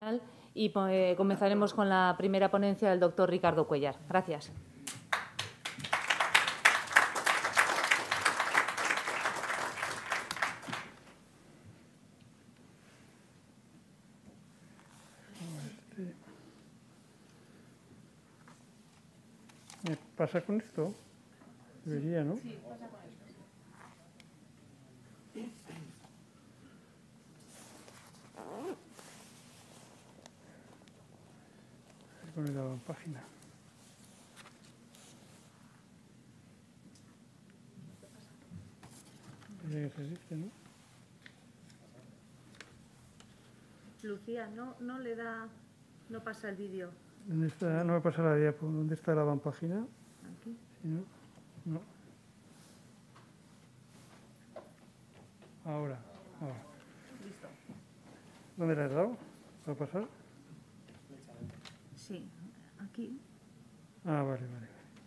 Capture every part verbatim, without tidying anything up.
Y eh, comenzaremos con la primera ponencia del doctor Ricardo Cuéllar. Gracias. ¿Me pasa con esto? Debería, ¿no? Sí, pasa con esto. ¿Cómo le daban página? Tiene que ser este, ¿no? Lucía, no, no le da, no pasa el vídeo. ¿Dónde está? No me pasa la diapo. ¿Dónde está la página? Aquí. Sí, ¿no? No. Ahora, ahora. Listo. ¿Dónde le has dado? ¿Va a pasar? Sí, aquí. Ah, vale, vale.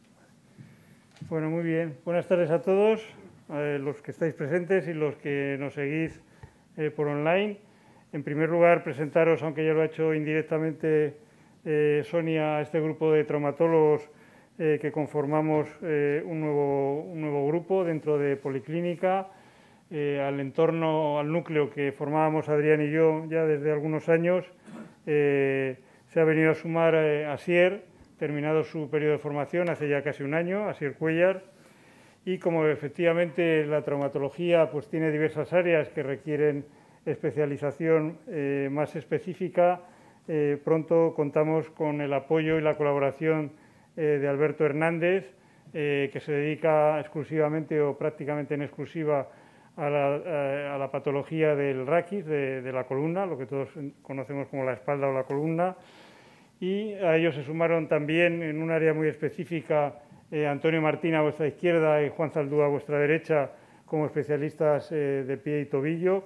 Bueno, muy bien. Buenas tardes a todos, eh, los que estáis presentes y los que nos seguís eh, por online. En primer lugar, presentaros, aunque ya lo ha hecho indirectamente eh, Sonia, a este grupo de traumatólogos eh, que conformamos eh, un, nuevo, un nuevo grupo dentro de Policlínica, eh, al entorno, al núcleo que formábamos Adrián y yo ya desde algunos años. Eh, se ha venido a sumar eh, Asier, terminado su periodo de formación hace ya casi un año, Asier Cuéllar, y como efectivamente la traumatología pues tiene diversas áreas que requieren especialización eh, más específica, eh, pronto contamos con el apoyo y la colaboración eh, de Alberto Hernández, eh, que se dedica exclusivamente o prácticamente en exclusiva a la, a la patología del raquis, de, de la columna, lo que todos conocemos como la espalda o la columna. Y a ellos se sumaron también en un área muy específica eh, Antonio Martín a vuestra izquierda y Juan Zaldúa a vuestra derecha como especialistas eh, de pie y tobillo.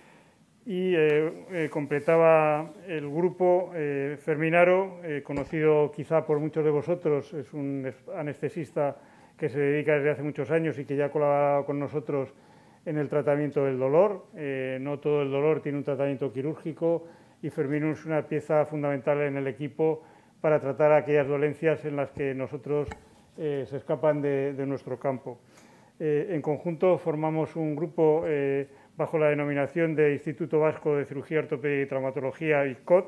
Y eh, eh, completaba el grupo eh, Fermín Haro, eh, conocido quizá por muchos de vosotros, es un anestesista que se dedica desde hace muchos años y que ya ha colaborado con nosotros en el tratamiento del dolor. Eh, no todo el dolor tiene un tratamiento quirúrgico y Fermín es una pieza fundamental en el equipo para tratar aquellas dolencias en las que nosotros eh, se escapan de, de nuestro campo. Eh, en conjunto formamos un grupo eh, bajo la denominación de Instituto Vasco de Cirugía, Ortopedia y Traumatología, I C O T,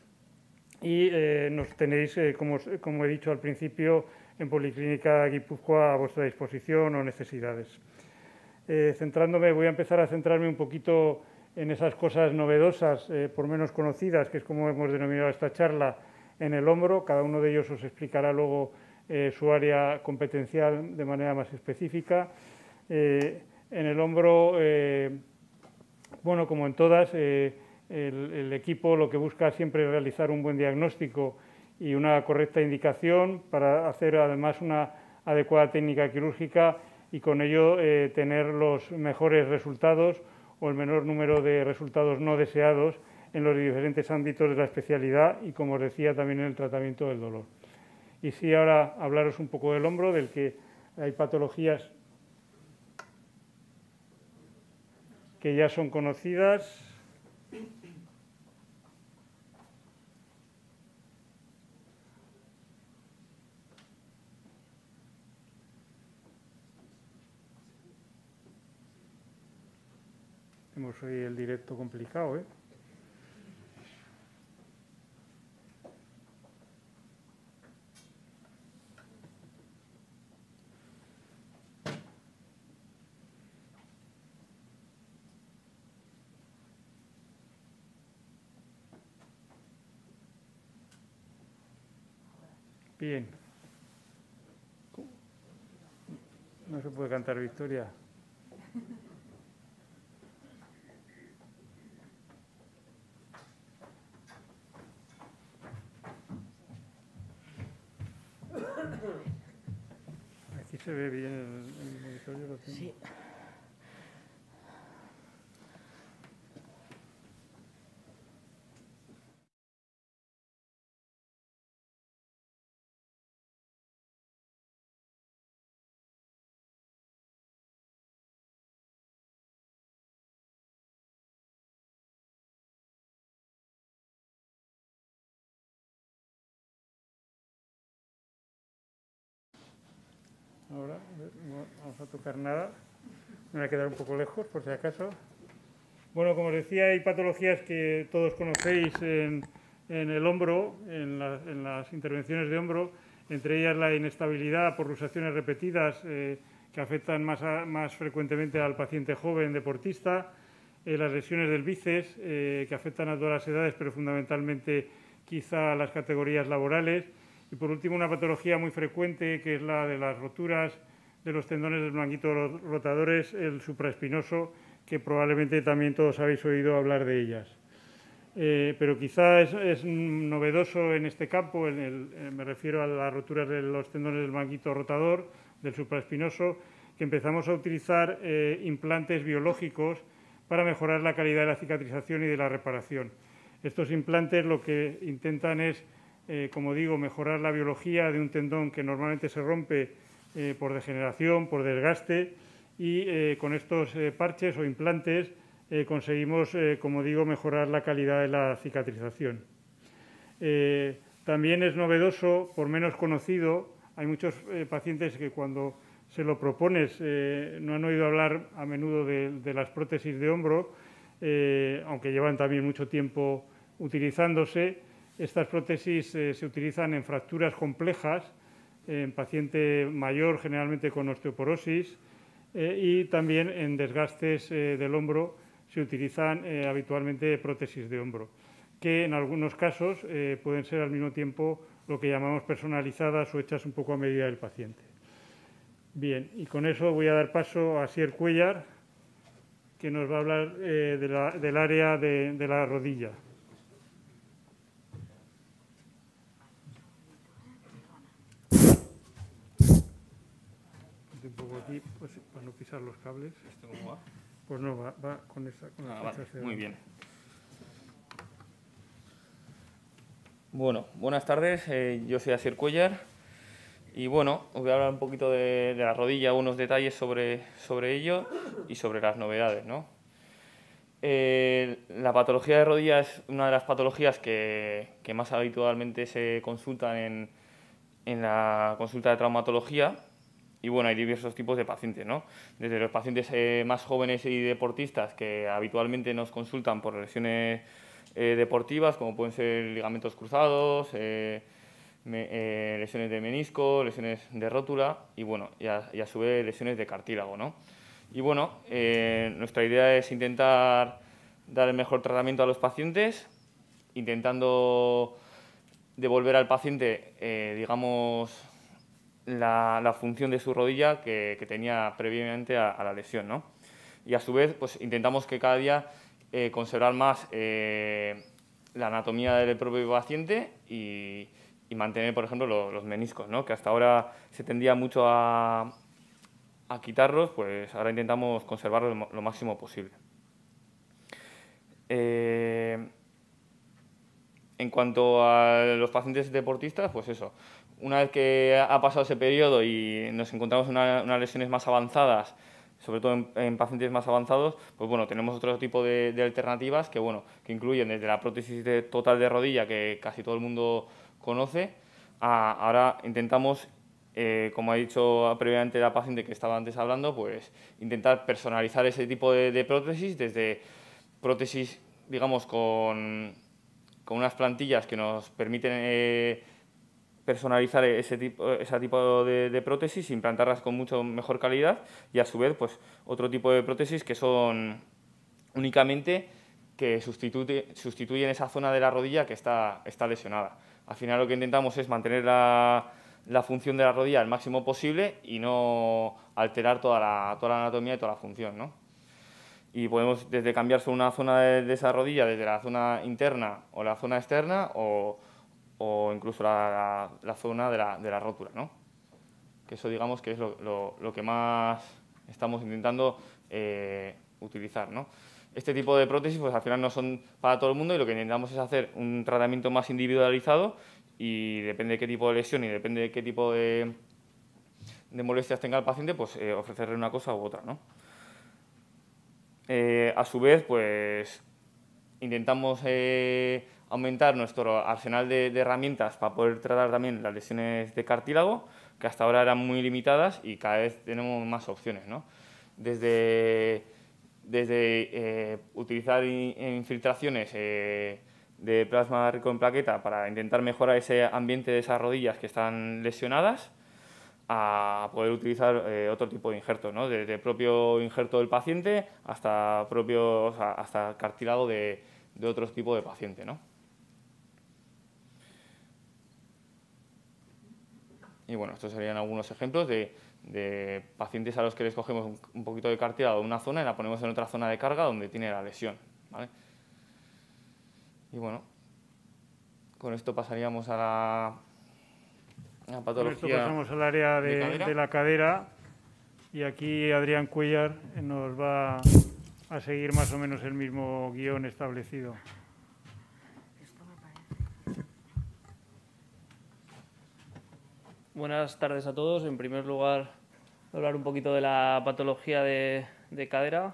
y eh, nos tenéis, eh, como, como he dicho al principio, en Policlínica Guipúzcoa a vuestra disposición o necesidades. Eh, centrándome, voy a empezar a centrarme un poquito en esas cosas novedosas, eh, por menos conocidas, que es como hemos denominado esta charla, en el hombro. Cada uno de ellos os explicará luego eh, su área competencial de manera más específica. Eh, en el hombro, eh, bueno, como en todas, eh, el, el equipo lo que busca siempre es realizar un buen diagnóstico y una correcta indicación para hacer además una adecuada técnica quirúrgica y con ello eh, tener los mejores resultados o el menor número de resultados no deseados en los diferentes ámbitos de la especialidad y, como os decía, también en el tratamiento del dolor. Y sí, ahora hablaros un poco del hombro, del que hay patologías que ya son conocidas. Tenemos hoy el directo complicado, ¿eh? Bien. No se puede cantar victoria. Aquí se ve bien el, el monitor, yo lo tengo. Sí. Ahora, no vamos a tocar nada. Me voy a quedar un poco lejos, por si acaso. Bueno, como os decía, hay patologías que todos conocéis en, en el hombro, en, la, en las intervenciones de hombro, entre ellas la inestabilidad por luxaciones repetidas eh, que afectan más, a, más frecuentemente al paciente joven deportista, eh, las lesiones del bíceps eh, que afectan a todas las edades, pero fundamentalmente quizá a las categorías laborales, y por último una patología muy frecuente que es la de las roturas de los tendones del manguito rotadores, el supraespinoso, que probablemente también todos habéis oído hablar de ellas. Eh, pero quizá es, es novedoso en este campo, en el, eh, me refiero a las roturas de los tendones del manguito rotador, del supraespinoso, que empezamos a utilizar eh, implantes biológicos para mejorar la calidad de la cicatrización y de la reparación. Estos implantes lo que intentan es, eh, como digo, mejorar la biología de un tendón que normalmente se rompe eh, por degeneración, por desgaste, y eh, con estos eh, parches o implantes eh, conseguimos, eh, como digo, mejorar la calidad de la cicatrización. Eh, también es novedoso, por menos conocido, hay muchos eh, pacientes que cuando se lo propones eh, no han oído hablar a menudo de, de las prótesis de hombro, eh, aunque llevan también mucho tiempo utilizándose. Estas prótesis eh, se utilizan en fracturas complejas, en paciente mayor, generalmente con osteoporosis, eh, y también en desgastes eh, del hombro se utilizan eh, habitualmente prótesis de hombro, que en algunos casos eh, pueden ser al mismo tiempo lo que llamamos personalizadas o hechas un poco a medida del paciente. Bien, y con eso voy a dar paso a Asier Cuéllar, que nos va a hablar eh, de la, del área de, de la rodilla. Un poco aquí, pues, para no pisar los cables. ¿Esto cómo va? Pues no, va, va con esa. Con Ah, la vale, muy bien. Bueno, buenas tardes, eh, yo soy Asier Cuéllar y bueno, os voy a hablar un poquito de, de la rodilla, unos detalles sobre, sobre ello y sobre las novedades, ¿no? Eh, la patología de rodilla es una de las patologías que, que más habitualmente se consultan en, en la consulta de traumatología. Y bueno, hay diversos tipos de pacientes, ¿no? Desde los pacientes eh, más jóvenes y deportistas que habitualmente nos consultan por lesiones eh, deportivas, como pueden ser ligamentos cruzados, eh, me, eh, lesiones de menisco, lesiones de rótula y bueno, y a, y a su vez lesiones de cartílago, ¿no? Y bueno, eh, nuestra idea es intentar dar el mejor tratamiento a los pacientes, intentando devolver al paciente, eh, digamos, La, la función de su rodilla que, que tenía previamente a, a la lesión, ¿no? Y a su vez, pues intentamos que cada día eh, conservar más eh, la anatomía del propio paciente y, y mantener, por ejemplo, lo, los meniscos, ¿no? Que hasta ahora se tendía mucho a, a quitarlos, pues ahora intentamos conservarlos lo, lo máximo posible. Eh, en cuanto a los pacientes deportistas, pues eso. Una vez que ha pasado ese periodo y nos encontramos en una, unas lesiones más avanzadas, sobre todo en, en pacientes más avanzados, pues bueno, tenemos otro tipo de, de alternativas que, bueno, que incluyen desde la prótesis de, total de rodilla, que casi todo el mundo conoce, a, ahora intentamos, eh, como ha dicho previamente la paciente que estaba antes hablando, pues intentar personalizar ese tipo de, de prótesis, desde prótesis, digamos, con, con unas plantillas que nos permiten Eh, personalizar ese tipo, ese tipo de, de prótesis, implantarlas con mucho mejor calidad y a su vez pues otro tipo de prótesis que son únicamente que sustituye, sustituyen esa zona de la rodilla que está, está lesionada. Al final lo que intentamos es mantener la, la función de la rodilla al máximo posible y no alterar toda la, toda la anatomía y toda la función, ¿no? Y podemos desde cambiarse una zona de, de esa rodilla, desde la zona interna o la zona externa o o incluso la, la, la zona de la, de la rótula, ¿no? Que eso digamos que es lo, lo, lo que más estamos intentando eh, utilizar, ¿no? Este tipo de prótesis pues al final no son para todo el mundo y lo que intentamos es hacer un tratamiento más individualizado y depende de qué tipo de lesión y depende de qué tipo de, de molestias tenga el paciente, pues eh, ofrecerle una cosa u otra, ¿no? Eh, a su vez, pues intentamos eh, aumentar nuestro arsenal de, de herramientas para poder tratar también las lesiones de cartílago, que hasta ahora eran muy limitadas y cada vez tenemos más opciones, ¿no? Desde, desde eh, utilizar infiltraciones eh, de plasma rico en plaqueta para intentar mejorar ese ambiente de esas rodillas que están lesionadas, a poder utilizar eh, otro tipo de injertos, ¿no? Desde el propio injerto del paciente hasta propio, o sea, hasta cartílago de, de otro tipo de paciente, ¿no? Y bueno, estos serían algunos ejemplos de, de pacientes a los que les cogemos un, un poquito de cartílago de una zona y la ponemos en otra zona de carga donde tiene la lesión, ¿vale? Y bueno, con esto pasaríamos a la, la patología. Con esto pasamos al área de, de, de la cadera y aquí Adrián Cuéllar nos va a seguir más o menos el mismo guión establecido. Buenas tardes a todos. En primer lugar, hablar un poquito de la patología de, de cadera.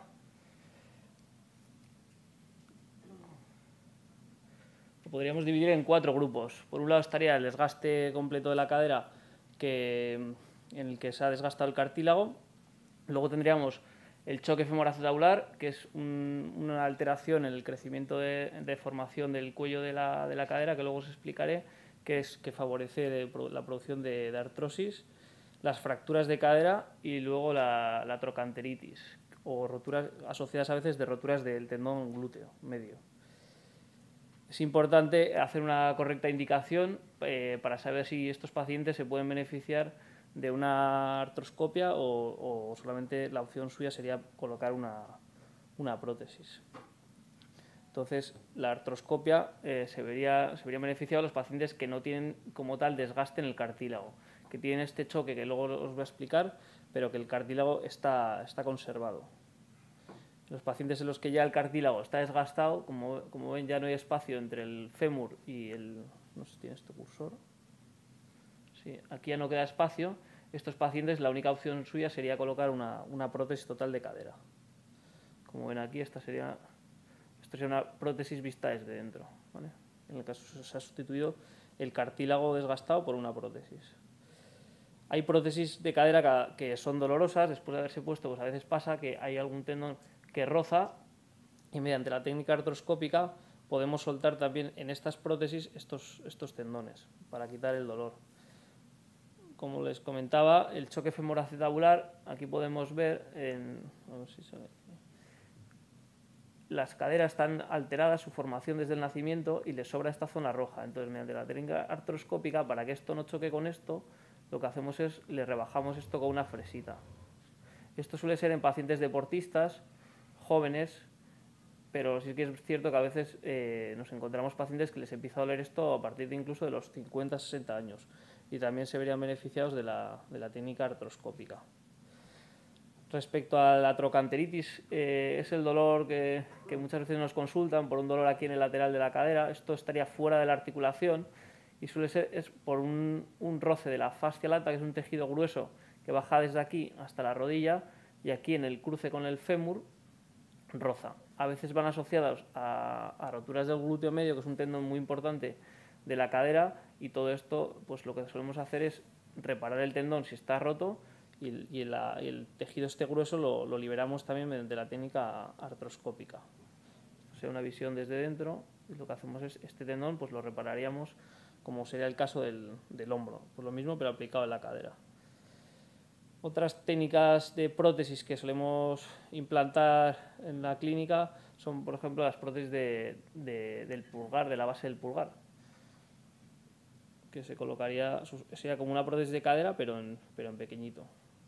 Lo podríamos dividir en cuatro grupos. Por un lado estaría el desgaste completo de la cadera, que, en el que se ha desgastado el cartílago. Luego tendríamos el choque femoroacetabular, que es un, una alteración en el crecimiento de, de formación del cuello de la, de la cadera, que luego os explicaré, que es que favorece de, la producción de, de artrosis, las fracturas de cadera y luego la, la trocanteritis, o roturas asociadas a veces de roturas del tendón glúteo medio. Es importante hacer una correcta indicación eh, para saber si estos pacientes se pueden beneficiar de una artroscopia o, o solamente la opción suya sería colocar una, una prótesis. Entonces, la artroscopia eh, se, vería, se vería beneficiado a los pacientes que no tienen como tal desgaste en el cartílago, que tienen este choque que luego os voy a explicar, pero que el cartílago está, está conservado. Los pacientes en los que ya el cartílago está desgastado, como, como ven, ya no hay espacio entre el fémur y el... no sé si tiene este cursor. Sí, aquí ya no queda espacio. Estos pacientes, la única opción suya sería colocar una, una prótesis total de cadera. Como ven aquí, esta sería... Esto sería una prótesis vista desde dentro, ¿vale? En el caso se ha sustituido el cartílago desgastado por una prótesis. Hay prótesis de cadera que son dolorosas, después de haberse puesto, pues a veces pasa que hay algún tendón que roza y mediante la técnica artroscópica podemos soltar también en estas prótesis estos, estos tendones para quitar el dolor. Como les comentaba, el choque femoroacetabular, aquí podemos ver, en, a ver si se ve. Las caderas están alteradas, su formación desde el nacimiento, y les sobra esta zona roja. Entonces, mediante la técnica artroscópica, para que esto no choque con esto, lo que hacemos es, le rebajamos esto con una fresita. Esto suele ser en pacientes deportistas, jóvenes, pero sí que es cierto que a veces eh, nos encontramos pacientes que les empieza a doler esto a partir de incluso de los cincuenta, sesenta años, y también se verían beneficiados de la, de la técnica artroscópica. Respecto a la trocanteritis, eh, es el dolor que, que muchas veces nos consultan por un dolor aquí en el lateral de la cadera. Esto estaría fuera de la articulación y suele ser es por un, un roce de la fascia lata, que es un tejido grueso que baja desde aquí hasta la rodilla, y aquí en el cruce con el fémur roza. A veces van asociados a, a roturas del glúteo medio, que es un tendón muy importante de la cadera, y todo esto, pues lo que solemos hacer es reparar el tendón si está roto, y, y, la, y el tejido este grueso lo, lo liberamos también mediante la técnica artroscópica. O sea, una visión desde dentro, y lo que hacemos es, este tendón pues lo repararíamos como sería el caso del, del hombro, pues lo mismo pero aplicado en la cadera. Otras técnicas de prótesis que solemos implantar en la clínica son, por ejemplo, las prótesis de, de, del pulgar, de la base del pulgar, que se colocaría, sería como una prótesis de cadera, pero en, pero en pequeñito.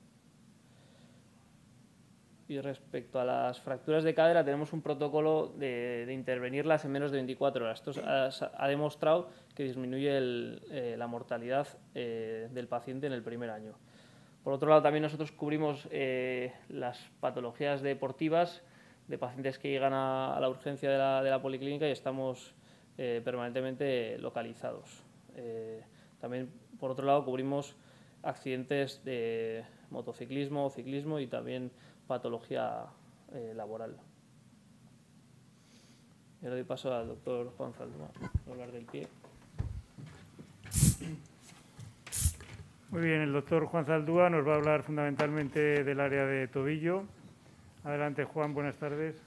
Y respecto a las fracturas de cadera, tenemos un protocolo de, de intervenirlas en menos de veinticuatro horas. Esto ha, ha demostrado que disminuye el, eh, la mortalidad eh, del paciente en el primer año. Por otro lado, también nosotros cubrimos eh, las patologías deportivas de pacientes que llegan a, a la urgencia de la, de la policlínica y estamos eh, permanentemente localizados. Eh, también, por otro lado, cubrimos accidentes de motociclismo, ciclismo y también patología eh, laboral. Y ahora doy paso al doctor Juan Zalduma para hablar del pie. Muy bien, el doctor Juan Zaldúa nos va a hablar fundamentalmente del área de tobillo. Adelante, Juan, buenas tardes.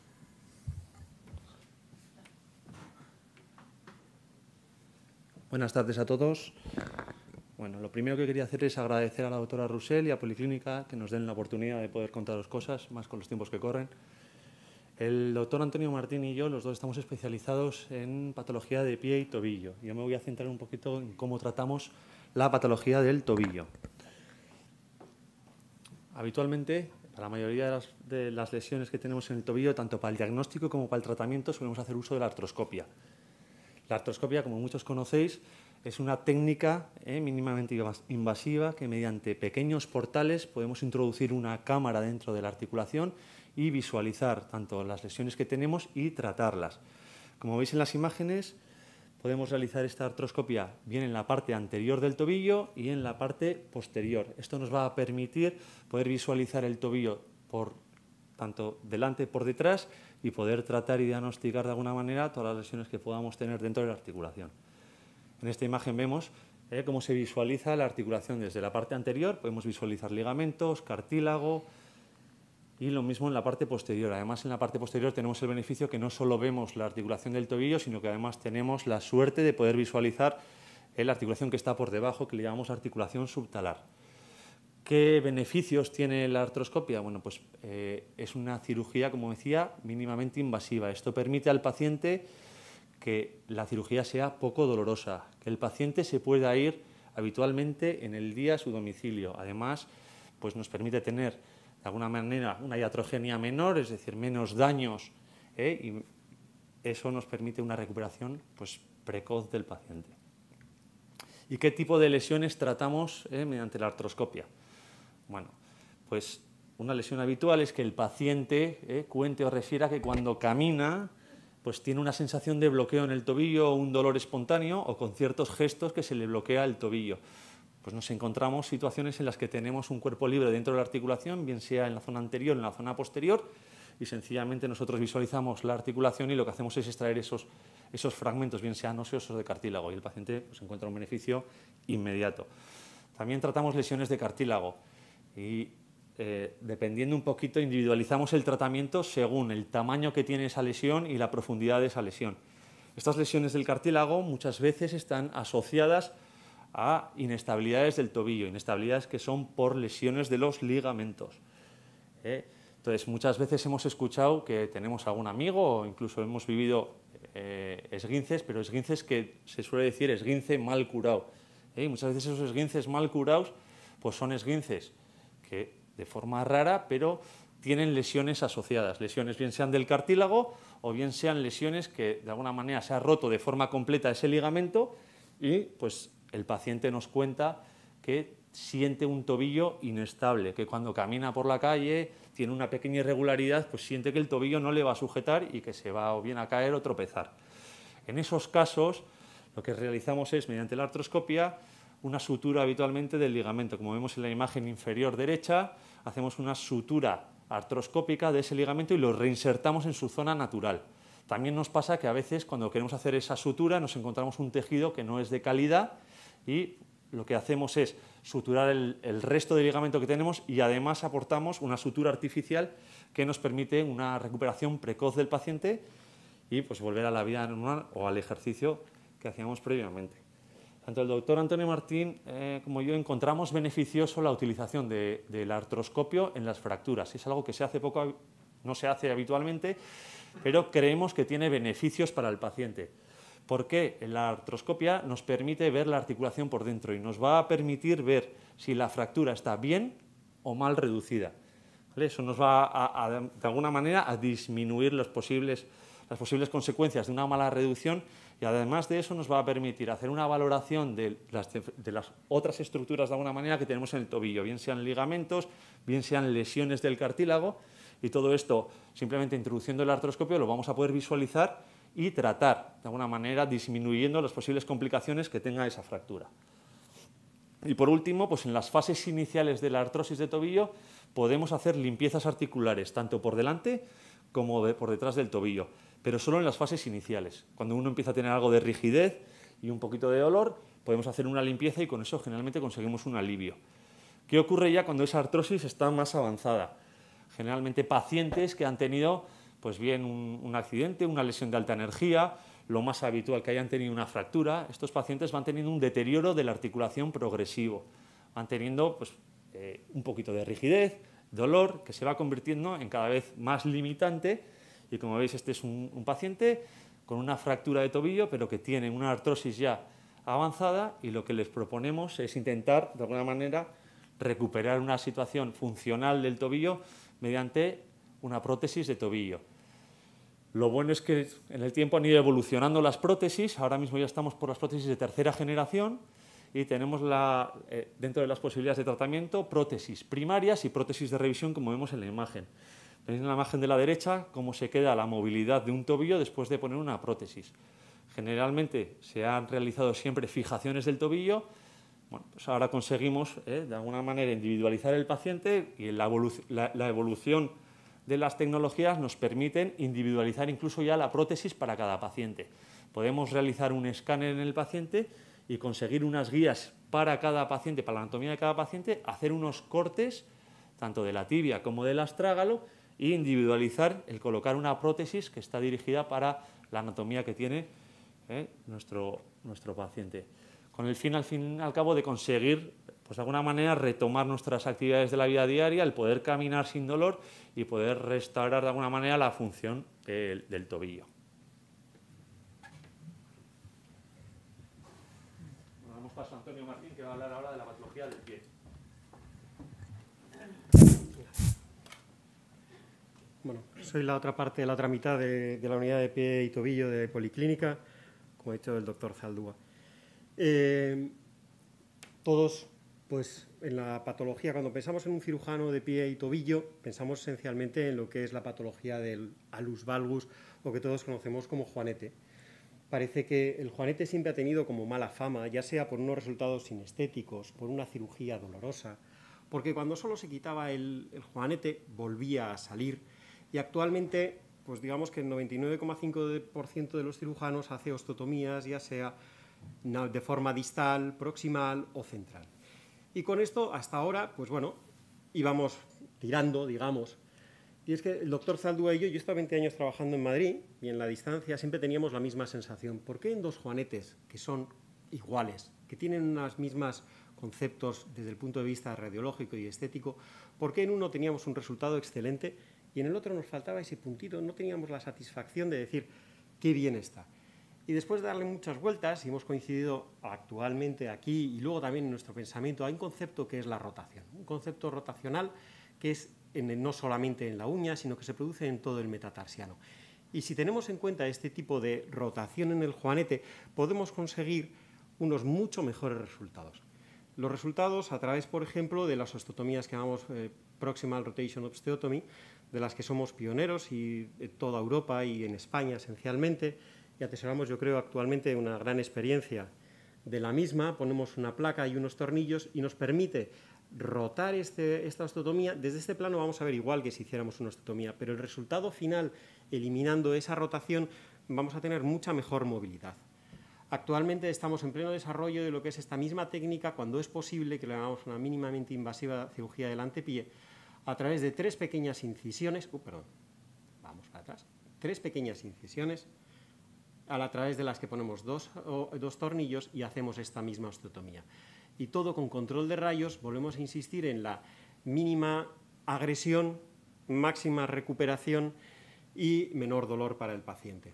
Buenas tardes a todos. Bueno, lo primero que quería hacer es agradecer a la doctora Roussel y a Policlínica que nos den la oportunidad de poder contaros cosas, más con los tiempos que corren. El doctor Antonio Martín y yo, los dos, estamos especializados en patología de pie y tobillo. Yo me voy a centrar un poquito en cómo tratamos la patología del tobillo. Habitualmente, para la mayoría de las, de las lesiones que tenemos en el tobillo, tanto para el diagnóstico como para el tratamiento, solemos hacer uso de la artroscopia. La artroscopia, como muchos conocéis, es una técnica eh, mínimamente invasiva que mediante pequeños portales podemos introducir una cámara dentro de la articulación y visualizar tanto las lesiones que tenemos y tratarlas. Como veis en las imágenes, podemos realizar esta artroscopia bien en la parte anterior del tobillo y en la parte posterior. Esto nos va a permitir poder visualizar el tobillo por tanto delante por detrás y poder tratar y diagnosticar de alguna manera todas las lesiones que podamos tener dentro de la articulación. En esta imagen vemos eh, cómo se visualiza la articulación desde la parte anterior. Podemos visualizar ligamentos, cartílago y lo mismo en la parte posterior. Además, en la parte posterior tenemos el beneficio que no solo vemos la articulación del tobillo, sino que además tenemos la suerte de poder visualizar eh, la articulación que está por debajo, que le llamamos articulación subtalar. ¿Qué beneficios tiene la artroscopia? Bueno, pues eh, es una cirugía, como decía, mínimamente invasiva. Esto permite al paciente que la cirugía sea poco dolorosa, que el paciente se pueda ir habitualmente en el día a su domicilio. Además, pues nos permite tener de alguna manera una iatrogenia menor, es decir, menos daños, ¿eh? Y eso nos permite una recuperación pues, precoz del paciente. ¿Y qué tipo de lesiones tratamos eh, mediante la artroscopia? Bueno, pues una lesión habitual es que el paciente eh, cuente o refiera que cuando camina pues tiene una sensación de bloqueo en el tobillo o un dolor espontáneo o con ciertos gestos que se le bloquea el tobillo. Pues nos encontramos situaciones en las que tenemos un cuerpo libre dentro de la articulación, bien sea en la zona anterior o en la zona posterior, y sencillamente nosotros visualizamos la articulación y lo que hacemos es extraer esos, esos fragmentos, bien sean óseos o de cartílago, y el paciente pues, encuentra un beneficio inmediato. También tratamos lesiones de cartílago y eh, dependiendo un poquito individualizamos el tratamiento según el tamaño que tiene esa lesión y la profundidad de esa lesión. Estas lesiones del cartílago muchas veces están asociadas a inestabilidades del tobillo, inestabilidades que son por lesiones de los ligamentos. ¿eh? Entonces, muchas veces hemos escuchado que tenemos algún amigo o incluso hemos vivido eh, esguinces, pero esguinces que se suele decir esguince mal curado. ¿eh? Y muchas veces esos esguinces mal curados pues son esguinces que de forma rara, pero tienen lesiones asociadas. Lesiones bien sean del cartílago o bien sean lesiones que de alguna manera se ha roto de forma completa ese ligamento y pues el paciente nos cuenta que siente un tobillo inestable, que cuando camina por la calle tiene una pequeña irregularidad, pues siente que el tobillo no le va a sujetar y que se va o bien a caer o tropezar. En esos casos, lo que realizamos es, mediante la artroscopia, una sutura habitualmente del ligamento. Como vemos en la imagen inferior derecha, hacemos una sutura artroscópica de ese ligamento y lo reinsertamos en su zona natural. También nos pasa que a veces cuando queremos hacer esa sutura nos encontramos un tejido que no es de calidad y lo que hacemos es suturar el, el resto del ligamento que tenemos y además aportamos una sutura artificial que nos permite una recuperación precoz del paciente y pues volver a la vida normal o al ejercicio que hacíamos previamente. Tanto el doctor Antonio Martín eh, como yo encontramos beneficioso la utilización de, del artroscopio en las fracturas. Es algo que se hace poco, no se hace habitualmente, pero creemos que tiene beneficios para el paciente. Porque la artroscopia nos permite ver la articulación por dentro y nos va a permitir ver si la fractura está bien o mal reducida. ¿Vale? Eso nos va a, a, de alguna manera a disminuir los posibles, las posibles consecuencias de una mala reducción y además de eso nos va a permitir hacer una valoración de las, de las otras estructuras de alguna manera que tenemos en el tobillo, bien sean ligamentos, bien sean lesiones del cartílago y todo esto simplemente introduciendo el artroscopio lo vamos a poder visualizar y tratar, de alguna manera, disminuyendo las posibles complicaciones que tenga esa fractura. Y por último, pues en las fases iniciales de la artrosis de tobillo podemos hacer limpiezas articulares, tanto por delante como de, por detrás del tobillo, pero solo en las fases iniciales. Cuando uno empieza a tener algo de rigidez y un poquito de dolor, podemos hacer una limpieza y con eso generalmente conseguimos un alivio. ¿Qué ocurre ya cuando esa artrosis está más avanzada? Generalmente pacientes que han tenido pues bien un, un accidente, una lesión de alta energía, lo más habitual que hayan tenido una fractura. Estos pacientes van teniendo un deterioro de la articulación progresivo, van teniendo pues, eh, un poquito de rigidez, dolor, que se va convirtiendo en cada vez más limitante. Y como veis, este es un, un paciente con una fractura de tobillo, pero que tiene una artrosis ya avanzada, y lo que les proponemos es intentar, de alguna manera, recuperar una situación funcional del tobillo mediante una prótesis de tobillo. Lo bueno es que en el tiempo han ido evolucionando las prótesis. Ahora mismo ya estamos por las prótesis de tercera generación y tenemos la, eh, dentro de las posibilidades de tratamiento prótesis primarias y prótesis de revisión, como vemos en la imagen. Veis en la imagen de la derecha cómo se queda la movilidad de un tobillo después de poner una prótesis. Generalmente se han realizado siempre fijaciones del tobillo. Bueno, pues ahora conseguimos eh, de alguna manera individualizar el paciente, y la, evolu la, la evolución de las tecnologías nos permiten individualizar incluso ya la prótesis para cada paciente. Podemos realizar un escáner en el paciente y conseguir unas guías para cada paciente, para la anatomía de cada paciente, hacer unos cortes tanto de la tibia como del astrágalo e individualizar el colocar una prótesis que está dirigida para la anatomía que tiene eh, nuestro, nuestro paciente. Con el fin, al fin y al cabo, de conseguir, pues de alguna manera, retomar nuestras actividades de la vida diaria, el poder caminar sin dolor y poder restaurar de alguna manera la función del, del tobillo. Bueno, damos paso a Antonio Martín, que va a hablar ahora de la patología del pie. Bueno, soy la otra parte, la otra mitad de, de la unidad de pie y tobillo de Policlínica, como ha dicho el doctor Zaldúa. Eh, todos, pues en la patología, cuando pensamos en un cirujano de pie y tobillo, pensamos esencialmente en lo que es la patología del alus valgus, o que todos conocemos como juanete. Parece que el juanete siempre ha tenido como mala fama, ya sea por unos resultados sinestéticos, por una cirugía dolorosa, porque cuando solo se quitaba el, el juanete volvía a salir, y actualmente, pues digamos que el noventa y nueve coma cinco por ciento de los cirujanos hace osteotomías, ya sea de forma distal, proximal o central. Y con esto, hasta ahora, pues bueno, íbamos tirando, digamos. Y es que el doctor Zaldúa y yo, yo estaba veinte años trabajando en Madrid, y en la distancia siempre teníamos la misma sensación. ¿Por qué en dos juanetes que son iguales, que tienen unos mismos conceptos desde el punto de vista radiológico y estético, por qué en uno teníamos un resultado excelente y en el otro nos faltaba ese puntito? No teníamos la satisfacción de decir qué bien está. Y después de darle muchas vueltas, y hemos coincidido actualmente aquí y luego también en nuestro pensamiento, hay un concepto que es la rotación, un concepto rotacional que es en, no solamente en la uña, sino que se produce en todo el metatarsiano. Y si tenemos en cuenta este tipo de rotación en el juanete, podemos conseguir unos mucho mejores resultados. Los resultados a través, por ejemplo, de las osteotomías que llamamos eh, Proximal Rotation Osteotomy, de las que somos pioneros y en toda Europa y en España esencialmente, y atesoramos, yo creo, actualmente una gran experiencia de la misma. Ponemos una placa y unos tornillos y nos permite rotar este, esta osteotomía. Desde este plano vamos a ver igual que si hiciéramos una osteotomía, pero el resultado final, eliminando esa rotación, vamos a tener mucha mejor movilidad. Actualmente estamos en pleno desarrollo de lo que es esta misma técnica, cuando es posible que le hagamos una mínimamente invasiva cirugía del antepié, a través de tres pequeñas incisiones, uh, perdón, vamos para atrás, tres pequeñas incisiones, a través de las que ponemos dos, o, dos tornillos y hacemos esta misma osteotomía. Y todo con control de rayos. Volvemos a insistir en la mínima agresión, máxima recuperación y menor dolor para el paciente.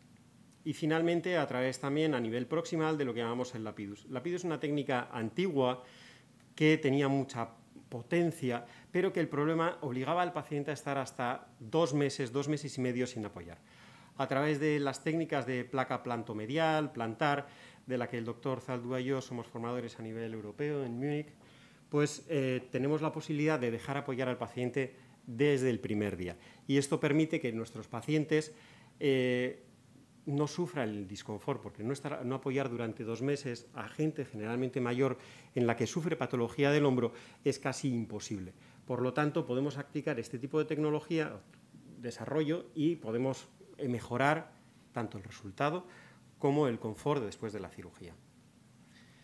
Y finalmente, a través también a nivel proximal de lo que llamamos el lapidus. Lapidus es una técnica antigua que tenía mucha potencia, pero que el problema obligaba al paciente a estar hasta dos meses, dos meses y medio sin apoyar. A través de las técnicas de placa plantomedial, plantar, de la que el doctor Zaldúa y yo somos formadores a nivel europeo en Múnich, pues eh, tenemos la posibilidad de dejar apoyar al paciente desde el primer día. Y esto permite que nuestros pacientes eh, no sufran el disconfort, porque no, estar, no apoyar durante dos meses a gente generalmente mayor en la que sufre patología del hombro es casi imposible. Por lo tanto, podemos aplicar este tipo de tecnología, desarrollo, y podemos mejorar tanto el resultado como el confort después de la cirugía.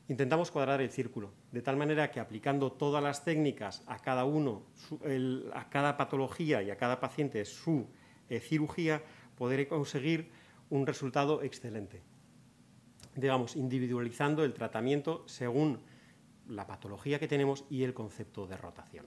Intentamos cuadrar el círculo, de tal manera que aplicando todas las técnicas a cada uno, su, el, a cada patología y a cada paciente su eh, cirugía, poder conseguir un resultado excelente. Digamos, individualizando el tratamiento según la patología que tenemos y el concepto de rotación.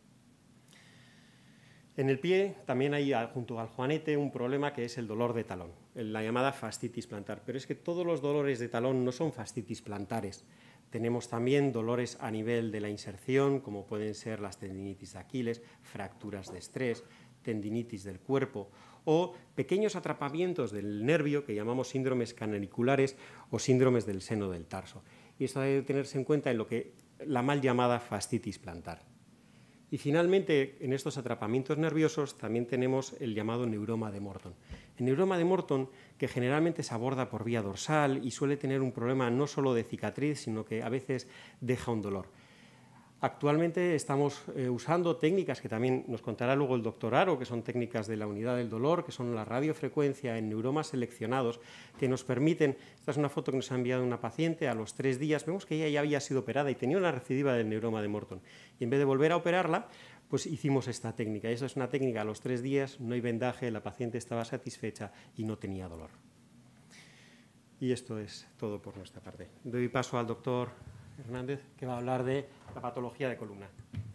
En el pie también hay, junto al juanete, un problema que es el dolor de talón, la llamada fascitis plantar. Pero es que todos los dolores de talón no son fascitis plantares. Tenemos también dolores a nivel de la inserción, como pueden ser las tendinitis de Aquiles, fracturas de estrés, tendinitis del cuerpo o pequeños atrapamientos del nervio que llamamos síndromes canaliculares o síndromes del seno del tarso. Y esto debe tenerse en cuenta en lo que la mal llamada fascitis plantar. Y finalmente, en estos atrapamientos nerviosos también tenemos el llamado neuroma de Morton. El neuroma de Morton, que generalmente se aborda por vía dorsal y suele tener un problema no solo de cicatriz, sino que a veces deja un dolor. Actualmente estamos eh, usando técnicas que también nos contará luego el doctor Aro, que son técnicas de la unidad del dolor, que son la radiofrecuencia en neuromas seleccionados, que nos permiten, esta es una foto que nos ha enviado una paciente, a los tres días vemos que ella ya había sido operada y tenía una recidiva del neuroma de Morton. Y en vez de volver a operarla, pues hicimos esta técnica. Esa es una técnica a los tres días, no hay vendaje, la paciente estaba satisfecha y no tenía dolor. Y esto es todo por nuestra parte. Doy paso al doctor Hernández, que va a hablar de la patología de columna.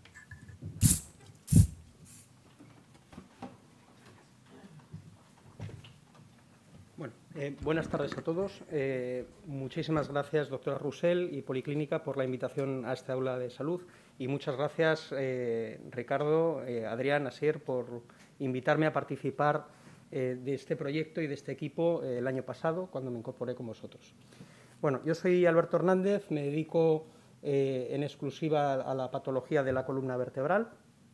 Bueno, eh, buenas tardes a todos. Eh, muchísimas gracias, doctora Roussel y Policlínica, por la invitación a esta aula de salud. Y muchas gracias, eh, Ricardo, eh, Adrián, Asier, por invitarme a participar eh, de este proyecto y de este equipo eh, el año pasado, cuando me incorporé con vosotros. Bueno, yo soy Alberto Hernández, me dedico eh, en exclusiva a la patología de la columna vertebral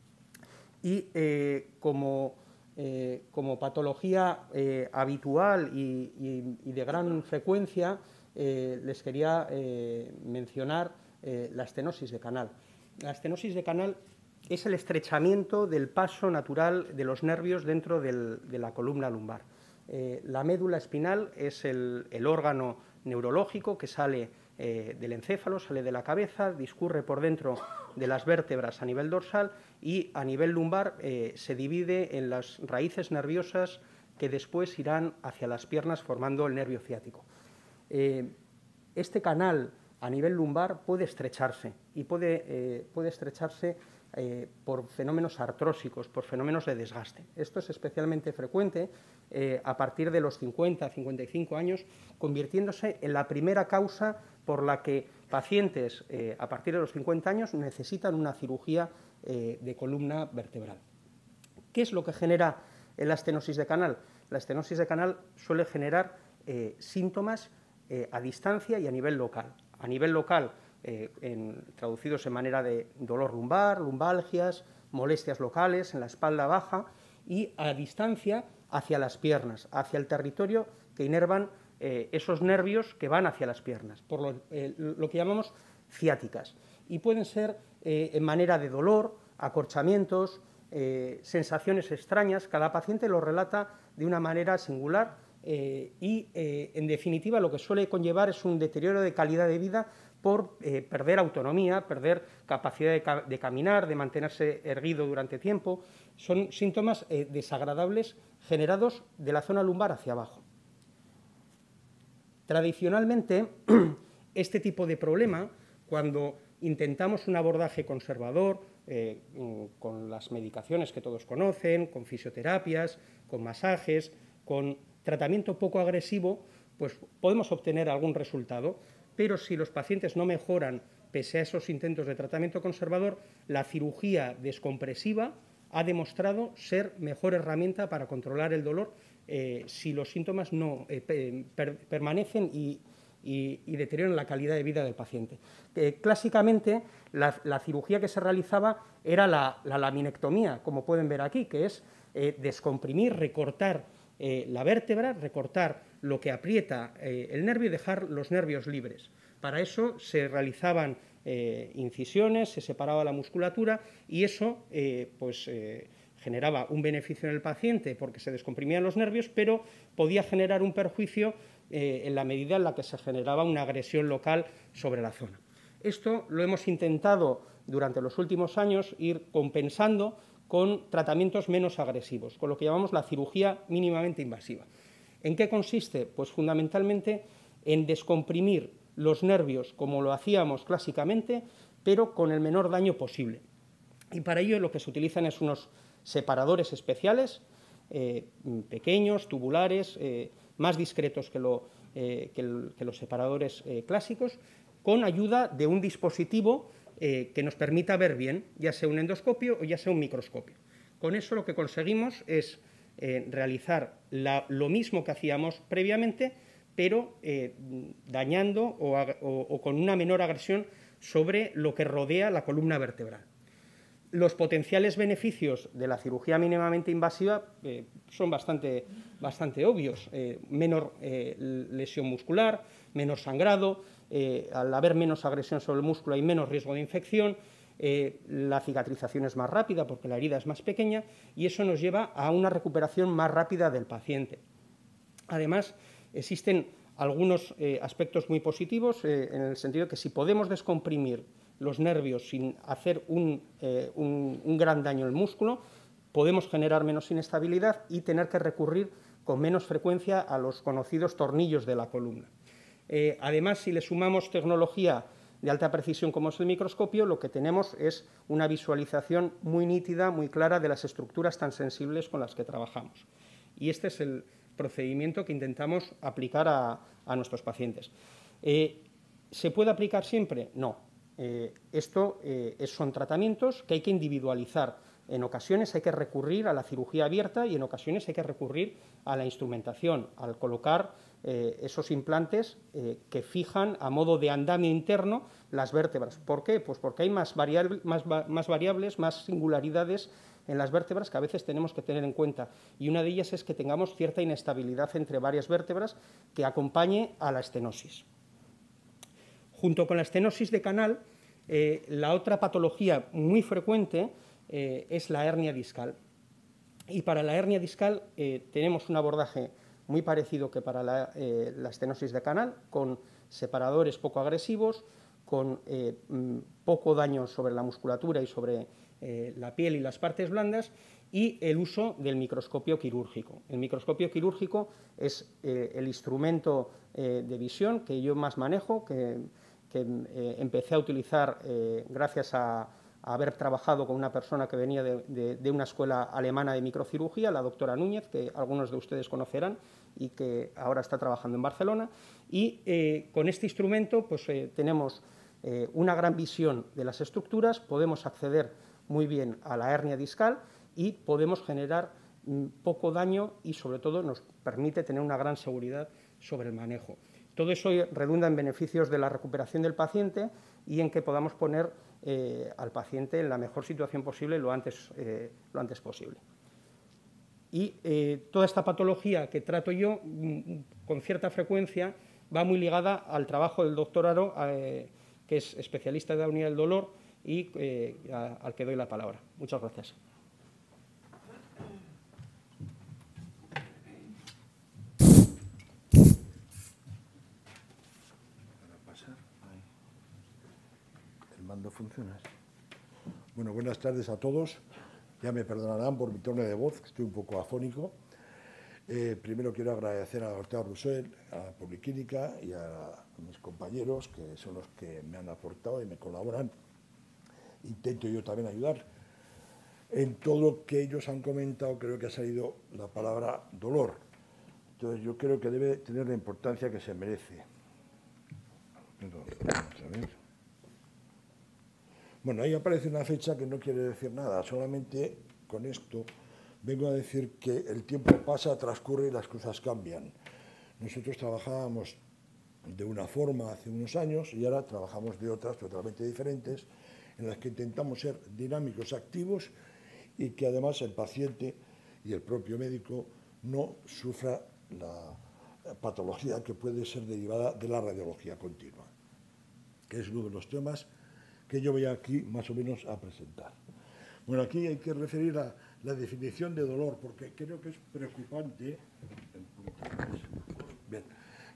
y eh, como, eh, como patología eh, habitual y, y, y de gran frecuencia eh, les quería eh, mencionar eh, la estenosis de canal. La estenosis de canal es el estrechamiento del paso natural de los nervios dentro del, de la columna lumbar. Eh, la médula espinal es el, el órgano neurológico que sale eh, del encéfalo, sale de la cabeza, discurre por dentro de las vértebras a nivel dorsal y a nivel lumbar eh, se divide en las raíces nerviosas que después irán hacia las piernas formando el nervio ciático. Eh, este canal a nivel lumbar puede estrecharse y puede, eh, puede estrecharse Eh, por fenómenos artrósicos, por fenómenos de desgaste. Esto es especialmente frecuente eh, a partir de los cincuenta a cincuenta y cinco años, convirtiéndose en la primera causa por la que pacientes eh, a partir de los cincuenta años necesitan una cirugía eh, de columna vertebral. ¿Qué es lo que genera la estenosis de canal? La estenosis de canal suele generar eh, síntomas eh, a distancia y a nivel local. A nivel local, Eh, en, traducidos en manera de dolor lumbar, lumbalgias, molestias locales en la espalda baja y a distancia hacia las piernas, hacia el territorio que inervan eh, esos nervios que van hacia las piernas, por lo, eh, lo que llamamos ciáticas. Y pueden ser eh, en manera de dolor, acorchamientos, eh, sensaciones extrañas. Cada paciente lo relata de una manera singular eh, y, eh, en definitiva, lo que suele conllevar es un deterioro de calidad de vida por eh, perder autonomía, perder capacidad de, ca de caminar, de mantenerse erguido durante tiempo. Son síntomas eh, desagradables generados de la zona lumbar hacia abajo. Tradicionalmente, este tipo de problema, cuando intentamos un abordaje conservador, eh, con las medicaciones que todos conocen, con fisioterapias, con masajes, con tratamiento poco agresivo, pues podemos obtener algún resultado. Pero si los pacientes no mejoran pese a esos intentos de tratamiento conservador, la cirugía descompresiva ha demostrado ser mejor herramienta para controlar el dolor eh, si los síntomas no eh, per, permanecen y, y, y deterioran la calidad de vida del paciente. Eh, clásicamente, la, la cirugía que se realizaba era la, la laminectomía, como pueden ver aquí, que es eh, descomprimir, recortar eh, la vértebra, recortar lo que aprieta eh, el nervio y dejar los nervios libres. Para eso se realizaban eh, incisiones, se separaba la musculatura y eso eh, pues, eh, generaba un beneficio en el paciente porque se descomprimían los nervios, pero podía generar un perjuicio eh, en la medida en la que se generaba una agresión local sobre la zona. Esto lo hemos intentado durante los últimos años ir compensando con tratamientos menos agresivos, con lo que llamamos la cirugía mínimamente invasiva. ¿En qué consiste? Pues fundamentalmente en descomprimir los nervios como lo hacíamos clásicamente, pero con el menor daño posible. Y para ello lo que se utilizan es unos separadores especiales, eh, pequeños, tubulares, eh, más discretos que, lo, eh, que, el, que los separadores eh, clásicos, con ayuda de un dispositivo eh, que nos permita ver bien, ya sea un endoscopio o ya sea un microscopio. Con eso lo que conseguimos es eh, realizar la, lo mismo que hacíamos previamente, pero eh, dañando o, o, o con una menor agresión sobre lo que rodea la columna vertebral. Los potenciales beneficios de la cirugía mínimamente invasiva eh, son bastante, bastante obvios. Eh, menor eh, lesión muscular, menos sangrado, eh, al haber menos agresión sobre el músculo hay menos riesgo de infección, eh, la cicatrización es más rápida porque la herida es más pequeña y eso nos lleva a una recuperación más rápida del paciente. Además, existen algunos eh, aspectos muy positivos eh, en el sentido de que si podemos descomprimir los nervios sin hacer un, eh, un, un gran daño al músculo, podemos generar menos inestabilidad y tener que recurrir con menos frecuencia a los conocidos tornillos de la columna. Eh, además, si le sumamos tecnología de alta precisión como es el microscopio, lo que tenemos es una visualización muy nítida, muy clara de las estructuras tan sensibles con las que trabajamos. Y este es el procedimiento que intentamos aplicar a, a nuestros pacientes. Eh, ¿Se puede aplicar siempre? No. Eh, esto eh, son tratamientos que hay que individualizar. En ocasiones hay que recurrir a la cirugía abierta y en ocasiones hay que recurrir a la instrumentación, al colocar eh, esos implantes eh, que fijan a modo de andamio interno las vértebras. ¿Por qué? Pues porque hay más, variable, más, más variables, más singularidades en las vértebras que a veces tenemos que tener en cuenta. Y una de ellas es que tengamos cierta inestabilidad entre varias vértebras que acompañe a la estenosis. Junto con la estenosis de canal, eh, la otra patología muy frecuente eh, es la hernia discal. Y para la hernia discal eh, tenemos un abordaje muy parecido que para la, eh, la estenosis de canal, con separadores poco agresivos, con eh, poco daño sobre la musculatura y sobre eh, la piel y las partes blandas, y el uso del microscopio quirúrgico. El microscopio quirúrgico es eh, el instrumento eh, de visión que yo más manejo, que que eh, empecé a utilizar eh, gracias a, a haber trabajado con una persona que venía de, de, de una escuela alemana de microcirugía, la doctora Núñez, que algunos de ustedes conocerán y que ahora está trabajando en Barcelona. Y eh, con este instrumento pues, eh, tenemos eh, una gran visión de las estructuras, podemos acceder muy bien a la hernia discal y podemos generar mm, poco daño y, sobre todo, nos permite tener una gran seguridad sobre el manejo. Todo eso redunda en beneficios de la recuperación del paciente y en que podamos poner eh, al paciente en la mejor situación posible lo antes, eh, lo antes posible. Y eh, toda esta patología que trato yo con cierta frecuencia va muy ligada al trabajo del doctor Aro, eh, que es especialista de la unidad del dolor y eh, a, al que doy la palabra. Muchas gracias. ¿Mando funciona? Bueno, buenas tardes a todos. Ya me perdonarán por mi tono de voz, que estoy un poco afónico. Eh, primero quiero agradecer a la doctora Roussel, a la Policlínica y a, a mis compañeros, que son los que me han aportado y me colaboran. Intento yo también ayudar. En todo lo que ellos han comentado, creo que ha salido la palabra dolor. Entonces, yo creo que debe tener la importancia que se merece. Vamos a ver. Bueno, ahí aparece una fecha que no quiere decir nada, solamente con esto vengo a decir que el tiempo pasa, transcurre y las cosas cambian. Nosotros trabajábamos de una forma hace unos años y ahora trabajamos de otras totalmente diferentes, en las que intentamos ser dinámicos, activos y que además el paciente y el propio médico no sufra la patología que puede ser derivada de la radiología continua, que es uno de los temas que yo voy aquí más o menos a presentar. Bueno, aquí hay que referir a la definición de dolor, porque creo que es preocupante, bien, que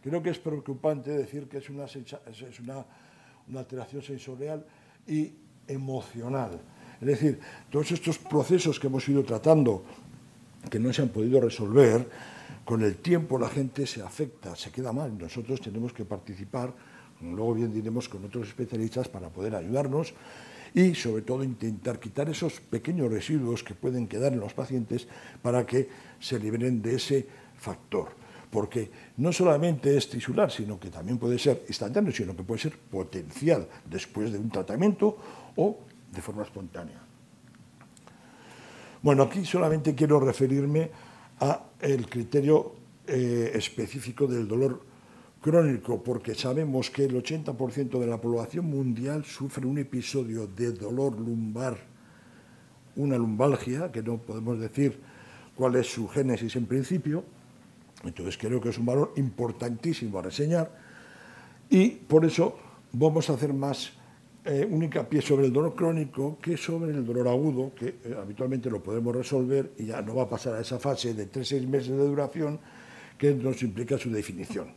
Creo que es preocupante decir que es una, es una, una alteración sensorial y emocional. Es decir, todos estos procesos que hemos ido tratando, que no se han podido resolver, con el tiempo la gente se afecta, se queda mal. Nosotros tenemos que participar, luego bien diremos, con otros especialistas para poder ayudarnos y, sobre todo, intentar quitar esos pequeños residuos que pueden quedar en los pacientes para que se liberen de ese factor. Porque no solamente es tisular, sino que también puede ser instantáneo, sino que puede ser potencial después de un tratamiento o de forma espontánea. Bueno, aquí solamente quiero referirme al criterio eh, específico del dolor crónico, porque sabemos que el ochenta por ciento de la población mundial sufre un episodio de dolor lumbar, una lumbalgia, que no podemos decir cuál es su génesis en principio. Entonces creo que es un valor importantísimo a reseñar y por eso vamos a hacer más eh, un hincapié sobre el dolor crónico que sobre el dolor agudo, que eh, habitualmente lo podemos resolver y ya no va a pasar a esa fase de tres a seis meses de duración que nos implica su definición.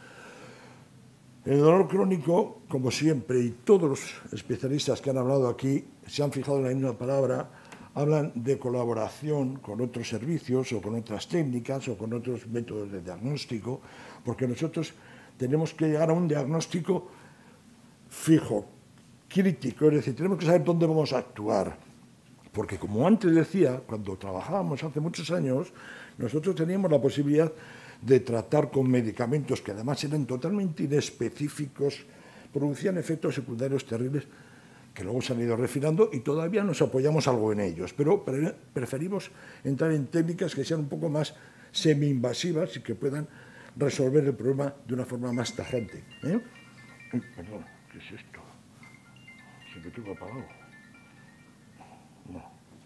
El dolor crónico, como siempre, y todos los especialistas que han hablado aquí se han fijado en la misma palabra, hablan de colaboración con otros servicios o con otras técnicas o con otros métodos de diagnóstico, porque nosotros tenemos que llegar a un diagnóstico fijo, crítico, es decir, tenemos que saber dónde vamos a actuar. Porque, como antes decía, cuando trabajábamos hace muchos años, nosotros teníamos la posibilidad de tratar con medicamentos que además eran totalmente inespecíficos, producían efectos secundarios terribles, que luego se han ido refinando y todavía nos apoyamos algo en ellos, pero preferimos entrar en técnicas que sean un poco más semi-invasivas y que puedan resolver el problema de una forma más tajante. ¿Eh? Uy, perdón, ¿qué es esto? Se me tengo apagado. No.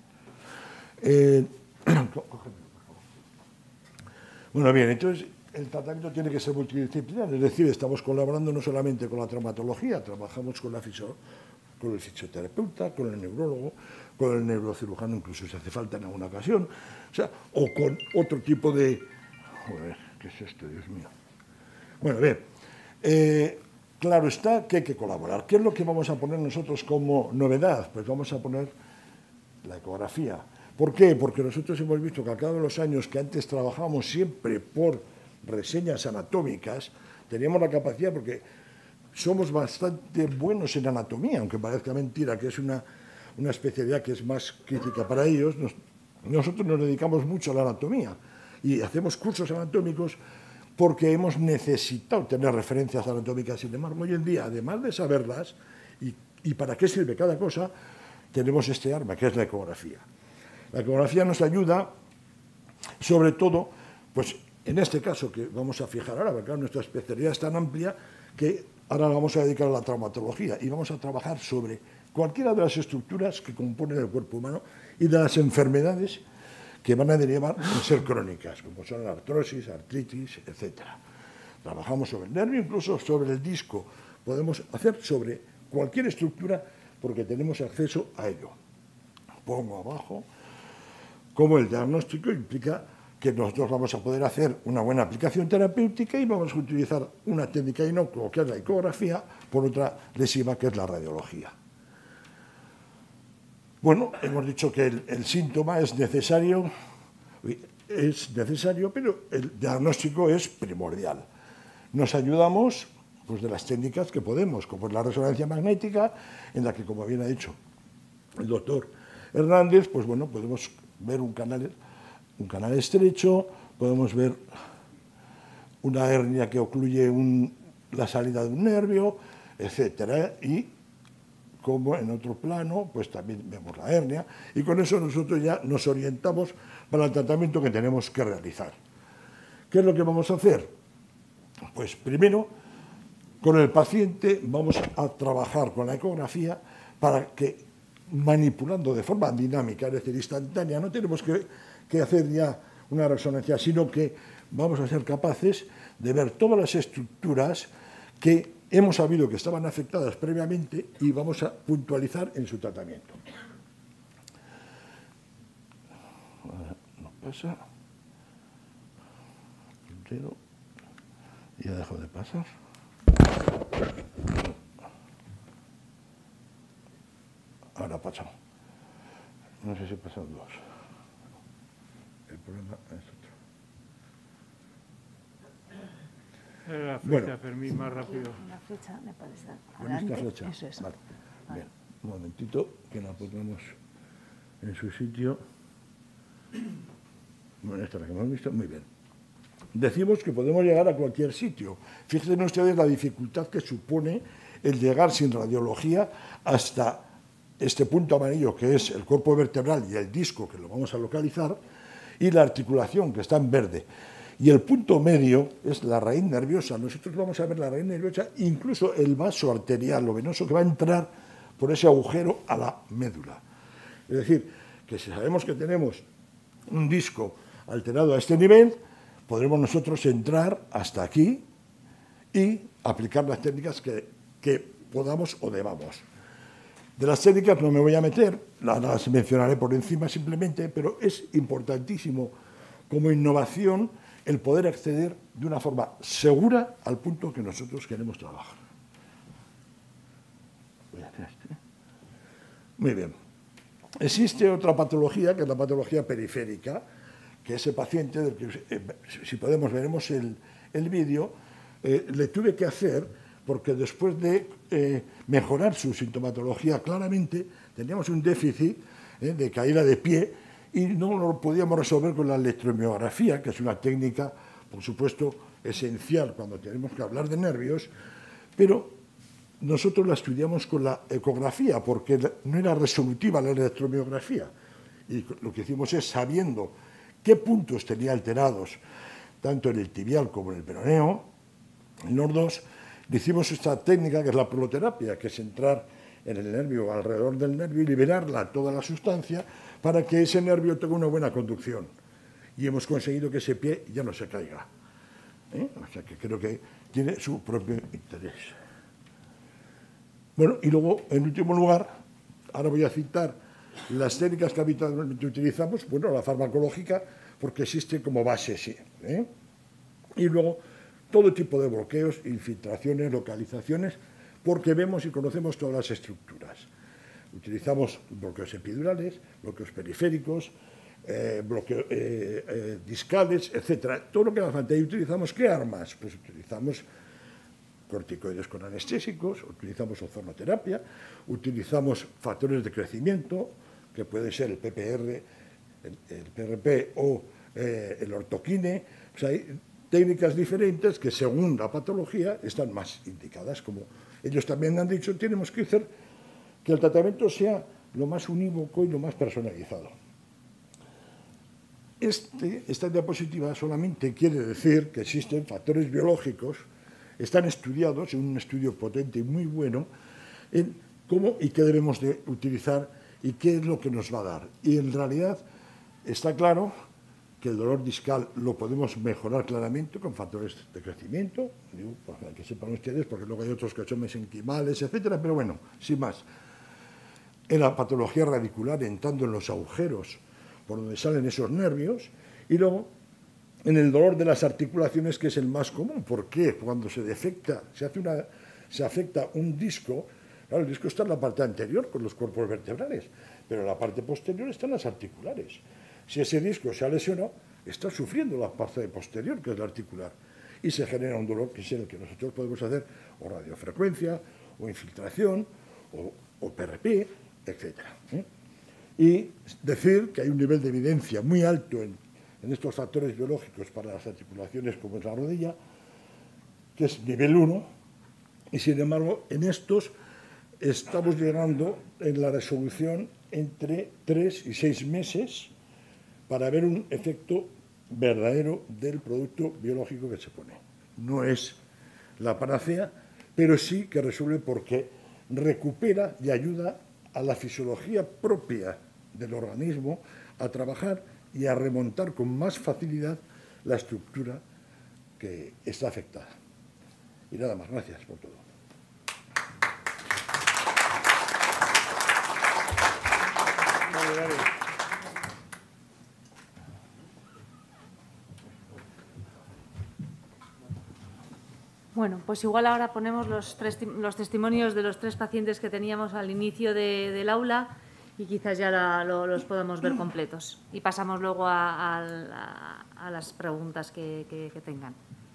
Eh, cógemelo, por favor. Bueno, bien, entonces el tratamiento tiene que ser multidisciplinar, es decir, estamos colaborando no solamente con la traumatología, trabajamos con la fisio con el fisioterapeuta, con el neurólogo, con el neurocirujano, incluso si hace falta en alguna ocasión, o sea, o con otro tipo de... Joder, ¿qué es esto, Dios mío? Bueno, bien, eh, claro está que hay que colaborar. ¿Qué es lo que vamos a poner nosotros como novedad? Pues vamos a poner la ecografía. ¿Por qué? Porque nosotros hemos visto que a cabo de los años que antes trabajábamos siempre por reseñas anatómicas, teníamos la capacidad, porque somos bastante buenos en anatomía, aunque parezca mentira, que es una, una especialidad que es más crítica para ellos. Nos, nosotros nos dedicamos mucho a la anatomía y hacemos cursos anatómicos porque hemos necesitado tener referencias anatómicas. Sin embargo, hoy en día, además de saberlas y, y para qué sirve cada cosa, tenemos este arma, que es la ecografía. La ecografía nos ayuda, sobre todo, pues en este caso que vamos a fijar ahora, porque nuestra especialidad es tan amplia que ahora vamos a dedicar a la traumatología y vamos a trabajar sobre cualquiera de las estructuras que componen el cuerpo humano y de las enfermedades que van a derivar en ser crónicas, como son la artrosis, artritis, etcétera. Trabajamos sobre el nervio, incluso sobre el disco. Podemos hacer sobre cualquier estructura porque tenemos acceso a ello. Pongo abajo cómo el diagnóstico implica que nosotros vamos a poder hacer una buena aplicación terapéutica y vamos a utilizar una técnica inocua, que es la ecografía, por otra lesiva, que es la radiología. Bueno, hemos dicho que el, el síntoma es necesario, es necesario, pero el diagnóstico es primordial. Nos ayudamos pues, de las técnicas que podemos, como es la resonancia magnética, en la que, como bien ha dicho el doctor Hernández, pues bueno, podemos ver un canal un canal estrecho, podemos ver una hernia que ocluye un, la salida de un nervio, etcétera. Y como en otro plano, pues también vemos la hernia, y con eso nosotros ya nos orientamos para el tratamiento que tenemos que realizar. ¿Qué es lo que vamos a hacer? Pues primero, con el paciente vamos a trabajar con la ecografía para que, manipulando de forma dinámica, es decir, instantánea, no tenemos que que hacer ya una resonancia, sino que vamos a ser capaces de ver todas las estructuras que hemos sabido que estaban afectadas previamente y vamos a puntualizar en su tratamiento. No pasa. El dedo. Ya dejo de pasar. Ahora ha pasado. No sé si pasan dos. El problema es otro. La flecha, Bueno. Fermín, más rápido. La flecha me parece ¿Con adelante. esta flecha? Eso es. Vale. Bien. Un momentito, que la pongamos en su sitio. Bueno, esta es la que hemos visto. Muy bien. Decimos que podemos llegar a cualquier sitio. Fíjense ustedes la dificultad que supone el llegar sin radiología hasta este punto amarillo, que es el cuerpo vertebral y el disco, que lo vamos a localizar, y la articulación, que está en verde. Y el punto medio es la raíz nerviosa. Nosotros vamos a ver la raíz nerviosa, incluso el vaso arterial o venoso que va a entrar por ese agujero a la médula. Es decir, que si sabemos que tenemos un disco alterado a este nivel, podremos nosotros entrar hasta aquí y aplicar las técnicas que, que podamos o debamos. De las técnicas no me voy a meter, las mencionaré por encima simplemente, pero es importantísimo como innovación el poder acceder de una forma segura al punto que nosotros queremos trabajar. Voy a hacer este. Muy bien. Existe otra patología, que es la patología periférica, que ese paciente, del que, eh, si podemos veremos el, el vídeo, eh, le tuve que hacer, porque después de eh, mejorar su sintomatología claramente, teníamos un déficit eh, de caída de pie y no lo podíamos resolver con la electromiografía, que es una técnica, por supuesto, esencial cuando tenemos que hablar de nervios, pero nosotros la estudiamos con la ecografía, porque no era resolutiva la electromiografía. Y lo que hicimos es, sabiendo qué puntos tenía alterados, tanto en el tibial como en el peroneo, en los dos, le hicimos esta técnica que es la proloterapia, que es entrar en el nervio, alrededor del nervio, y liberarla toda la sustancia para que ese nervio tenga una buena conducción. Y hemos conseguido que ese pie ya no se caiga. ¿Eh? O sea que creo que tiene su propio interés. Bueno, y luego, en último lugar, ahora voy a citar las técnicas que habitualmente utilizamos, bueno, la farmacológica, porque existe como base, sí. ¿eh? Y luego, todo tipo de bloqueos, infiltraciones, localizaciones, porque vemos y conocemos todas las estructuras. Utilizamos bloqueos epidurales, bloqueos periféricos, eh, bloqueos eh, eh, discales, etcétera. Todo lo que haga falta. ¿Y utilizamos qué armas? Pues utilizamos corticoides con anestésicos, utilizamos ozonoterapia, utilizamos factores de crecimiento, que puede ser el P P R, el, el P R P o eh, el ortoquine. O sea, hay técnicas diferentes que según la patología están más indicadas. Como ellos también han dicho, tenemos que hacer que el tratamiento sea lo más unívoco y lo más personalizado. Este, esta diapositiva solamente quiere decir que existen factores biológicos, están estudiados en un estudio potente y muy bueno, en cómo y qué debemos de utilizar y qué es lo que nos va a dar. Y en realidad está claro que el dolor discal lo podemos mejorar claramente con factores de crecimiento, digo, para que sepan ustedes, porque luego hay otros que son mesenquimales, etcétera, pero bueno, sin más. En la patología radicular, entrando en los agujeros por donde salen esos nervios, y luego en el dolor de las articulaciones, que es el más común. ¿Por qué? Cuando se defecta, se, hace una, se afecta un disco, claro, el disco está en la parte anterior con los cuerpos vertebrales, pero en la parte posterior están las articulares. Si ese disco se ha lesionado, está sufriendo la parte posterior, que es la articular, y se genera un dolor que es el que nosotros podemos hacer o radiofrecuencia, o infiltración, o, o P R P, etcétera. ¿eh? Y decir que hay un nivel de evidencia muy alto en, en estos factores biológicos para las articulaciones, como es la rodilla, que es nivel uno, y sin embargo, en estos estamos llegando en la resolución entre tres y seis meses para ver un efecto verdadero del producto biológico que se pone. No es la panacea, pero sí que resuelve porque recupera y ayuda a la fisiología propia del organismo a trabajar y a remontar con más facilidad la estructura que está afectada. Y nada más, gracias por todo. Vale, vale. Bueno, pues igual ahora ponemos los, tres, los testimonios de los tres pacientes que teníamos al inicio de, del aula y quizás ya la, lo, los podamos ver completos. Y pasamos luego a, a, a las preguntas que, que, que tengan.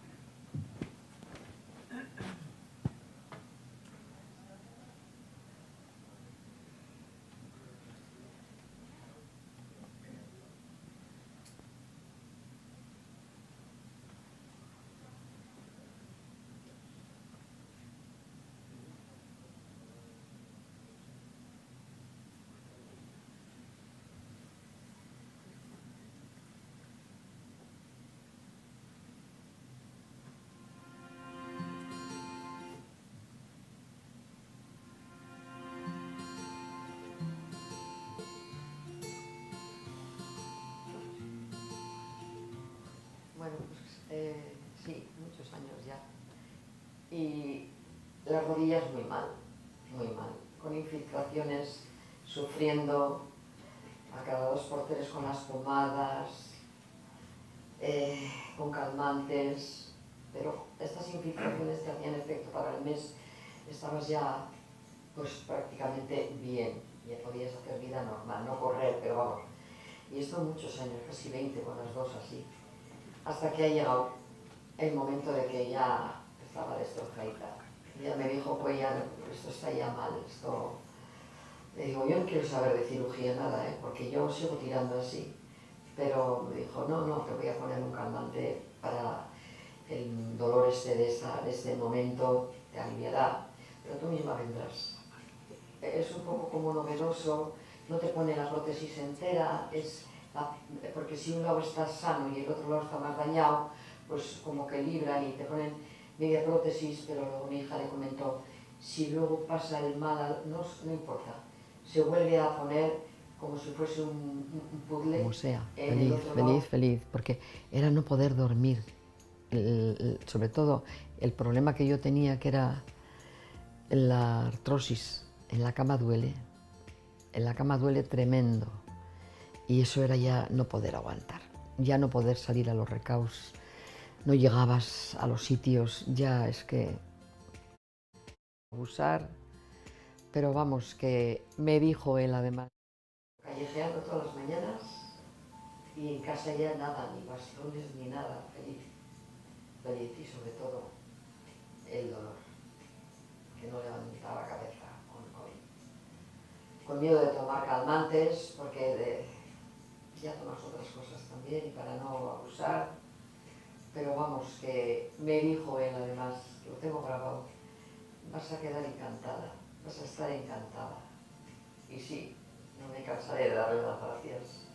Bueno, pues eh, sí, muchos años ya. Y las rodillas muy mal, muy mal, con infiltraciones, sufriendo a cada dos por tres con las pomadas, eh, con calmantes, pero estas infiltraciones te hacían efecto para el mes, estabas ya pues prácticamente bien, ya podías hacer vida normal, no correr, pero vamos. Y esto muchos años, casi veinte con las dos así. Hasta que ha llegado el momento de que ya estaba destrozadita. Ya me dijo, pues ya, esto está ya mal, esto... Le digo, yo no quiero saber de cirugía nada, ¿eh? Porque yo sigo tirando así. Pero me dijo, no, no, te voy a poner un calmante para el dolor este de, esta, de este momento, te aliviará, pero tú misma vendrás. Es un poco como novedoso, no te pone la prótesis entera, es... porque si un lado está sano y el otro lado está más dañado, pues como que libran y te ponen media prótesis, pero luego mi hija le comentó, si luego pasa el mal, no, no importa, se vuelve a poner como si fuese un, un puzzle. Como sea, feliz, feliz, feliz, porque era no poder dormir, el, el, sobre todo el problema que yo tenía, que era la artrosis, en la cama duele, en la cama duele tremendo. Y eso era ya no poder aguantar, ya no poder salir a los recaos, no llegabas a los sitios, ya es que abusar, pero vamos, que me dijo él además. Callejeando todas las mañanas y en casa ya nada, ni bastones ni nada, feliz, feliz y sobre todo el dolor, que no levantaba la cabeza con COVID. Con miedo de tomar calmantes, porque de, ya tomas otras cosas también y para no abusar, pero vamos, que me dijo él además, lo tengo grabado, vas a quedar encantada, vas a estar encantada. Y sí, no me cansaré de darle las gracias.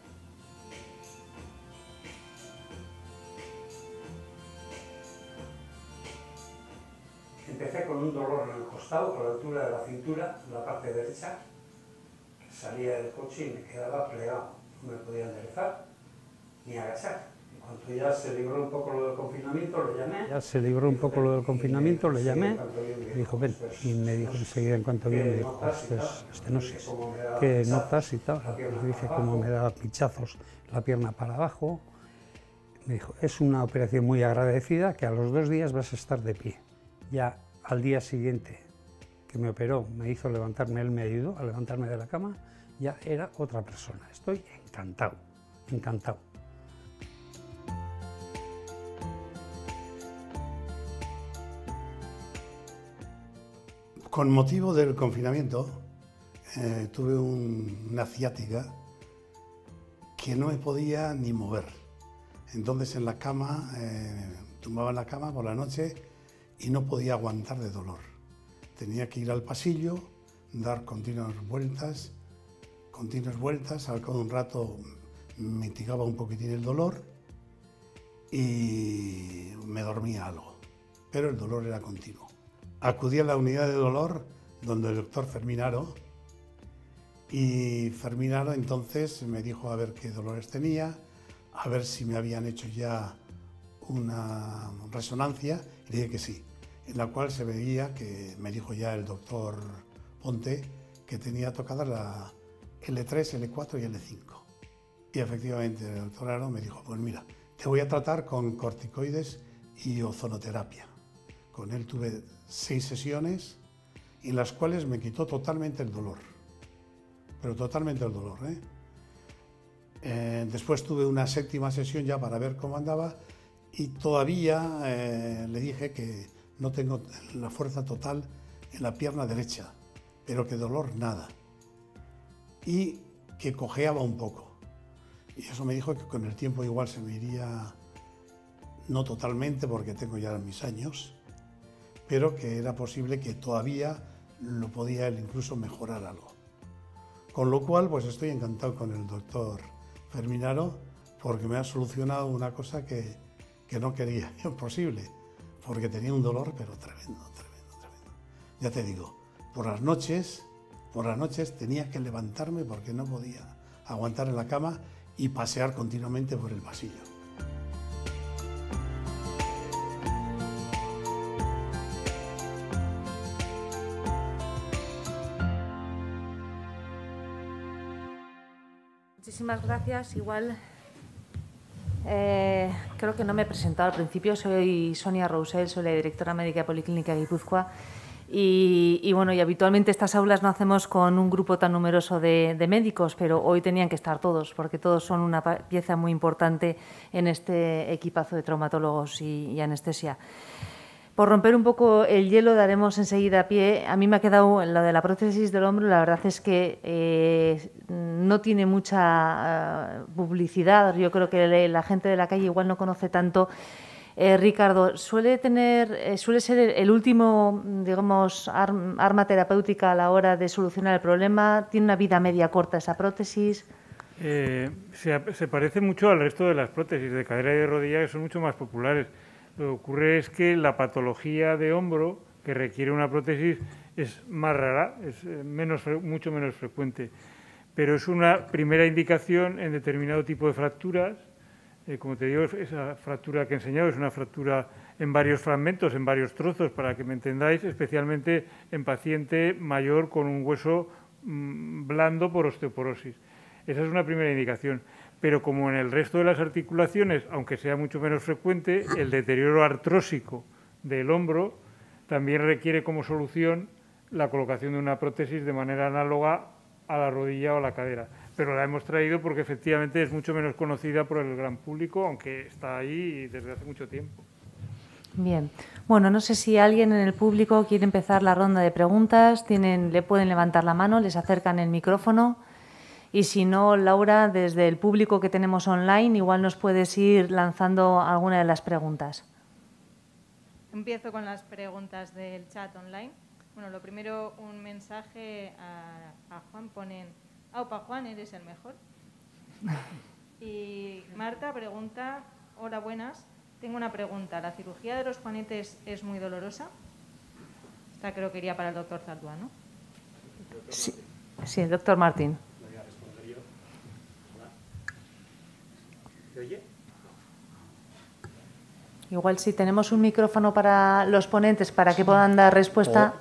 Empecé con un dolor en el costado, a la altura de la cintura, en la parte derecha, que salía del coche y me quedaba plegado. No me podía enderezar ni agachar. En cuanto ya se libró un poco lo del confinamiento, le llamé. Ya se libró un poco lo del confinamiento, le llamé. Me dijo, ven. Y me dijo enseguida, en cuanto bien, me dijo, este, este no sé, ¿qué notas y tal? Me dije cómo me daba pinchazos la pierna para abajo. Me dijo, es una operación muy agradecida, que a los dos días vas a estar de pie. Ya al día siguiente que me operó, me hizo levantarme, él me ayudó a levantarme de la cama, ya era otra persona. Estoy encantado, encantado. Con motivo del confinamiento, eh, tuve un, una ciática que no me podía ni mover. Entonces en la cama, eh, tumbaba en la cama por la noche y no podía aguantar de dolor. Tenía que ir al pasillo, dar continuas vueltas, continuas vueltas, al cabo de un rato mitigaba un poquitín el dolor y me dormía algo, pero el dolor era continuo. Acudí a la unidad de dolor donde el doctor Ferminaro y Ferminaro entonces me dijo a ver qué dolores tenía, a ver si me habían hecho ya una resonancia y dije que sí, en la cual se veía que me dijo ya el doctor Ponte que tenía tocada la L tres, L cuatro y L cinco. Y efectivamente el doctor Aro me dijo, pues mira, te voy a tratar con corticoides y ozonoterapia. Con él tuve seis sesiones en las cuales me quitó totalmente el dolor, pero totalmente el dolor, ¿eh? Eh, después tuve una séptima sesión ya para ver cómo andaba y todavía eh, le dije que no tengo la fuerza total en la pierna derecha, pero que dolor nada, y que cojeaba un poco. Y eso me dijo que con el tiempo igual se me iría, no totalmente porque tengo ya mis años, pero que era posible que todavía lo podía él incluso mejorar algo. Con lo cual, pues estoy encantado con el doctor Ferminaro porque me ha solucionado una cosa que, que no quería, imposible, porque tenía un dolor, pero tremendo, tremendo, tremendo. Ya te digo, por las noches, por las noches tenía que levantarme porque no podía aguantar en la cama y pasear continuamente por el pasillo. Muchísimas gracias. Igual eh, creo que no me he presentado al principio. Soy Sonia Rousel, soy la directora médica de Policlínica Guipúzcoa. Y, y bueno, y habitualmente estas aulas no hacemos con un grupo tan numeroso de, de médicos, pero hoy tenían que estar todos, porque todos son una pieza muy importante en este equipazo de traumatólogos y, y anestesia. Por romper un poco el hielo, daremos enseguida pie. A mí me ha quedado lo de la prótesis del hombro, la verdad es que eh, no tiene mucha uh, publicidad. Yo creo que la gente de la calle igual no conoce tanto. Eh, Ricardo, ¿suele tener, eh, suele ser el, el último, digamos, arm, arma terapéutica a la hora de solucionar el problema? ¿Tiene una vida media corta esa prótesis? Eh, se, se parece mucho al resto de las prótesis de cadera y de rodilla, que son mucho más populares. Lo que ocurre es que la patología de hombro que requiere una prótesis es más rara, es menos, mucho menos frecuente, pero es una primera indicación en determinado tipo de fracturas. Eh, como te digo, esa fractura que he enseñado es una fractura en varios fragmentos, en varios trozos, para que me entendáis, especialmente en paciente mayor con un hueso mmm, blando por osteoporosis. Esa es una primera indicación. Pero como en el resto de las articulaciones, aunque sea mucho menos frecuente, el deterioro artrósico del hombro también requiere como solución la colocación de una prótesis de manera análoga a la rodilla o a la cadera. Pero la hemos traído porque efectivamente es mucho menos conocida por el gran público, aunque está ahí desde hace mucho tiempo. Bien. Bueno, no sé si alguien en el público quiere empezar la ronda de preguntas. Tienen, le pueden levantar la mano, les acercan el micrófono. Y si no, Laura, desde el público que tenemos online, igual nos puedes ir lanzando alguna de las preguntas. Empiezo con las preguntas del chat online. Bueno, lo primero, un mensaje a, a Juan. Ponen, aupa Juan, eres el mejor. Y Marta pregunta, hola, buenas. Tengo una pregunta. ¿La cirugía de los juanetes es muy dolorosa? Esta creo que iría para el doctor Zaldúa, ¿no? Sí, sí, el doctor Martín. ¿Oye? Igual si tenemos un micrófono para los ponentes para que puedan dar respuesta.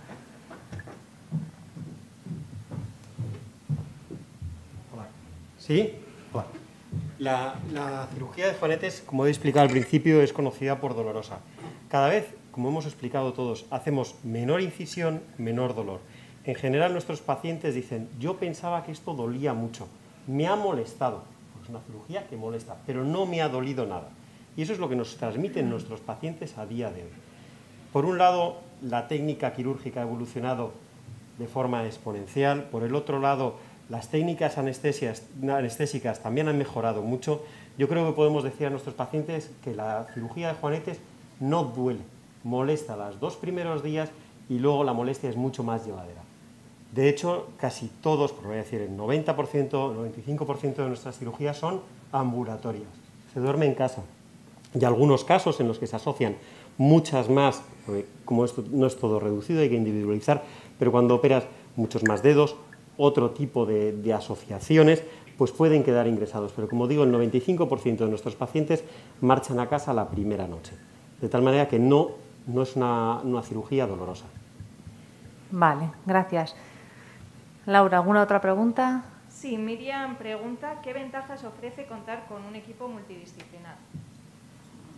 Hola. ¿Sí? Hola. La, la cirugía de juanetes, como he explicado al principio, es conocida por dolorosa. Cada vez, como hemos explicado todos, hacemos menor incisión, menor dolor. En general, nuestros pacientes dicen, yo pensaba que esto dolía mucho, me ha molestado. Es una cirugía que molesta, pero no me ha dolido nada. Y eso es lo que nos transmiten nuestros pacientes a día de hoy. Por un lado, la técnica quirúrgica ha evolucionado de forma exponencial. Por el otro lado, las técnicas anestésicas también han mejorado mucho. Yo creo que podemos decir a nuestros pacientes que la cirugía de juanetes no duele, molesta los dos primeros días y luego la molestia es mucho más llevadera. De hecho, casi todos, por no decir el noventa por ciento, noventa y cinco por ciento de nuestras cirugías son ambulatorias. Se duerme en casa. Y algunos casos en los que se asocian muchas más, como esto no es todo reducido, hay que individualizar, pero cuando operas muchos más dedos, otro tipo de, de asociaciones, pues pueden quedar ingresados. Pero como digo, el noventa y cinco por ciento de nuestros pacientes marchan a casa la primera noche. De tal manera que no, no es una, una cirugía dolorosa. Vale, gracias. Laura, ¿alguna otra pregunta? Sí, Miriam pregunta, ¿qué ventajas ofrece contar con un equipo multidisciplinar?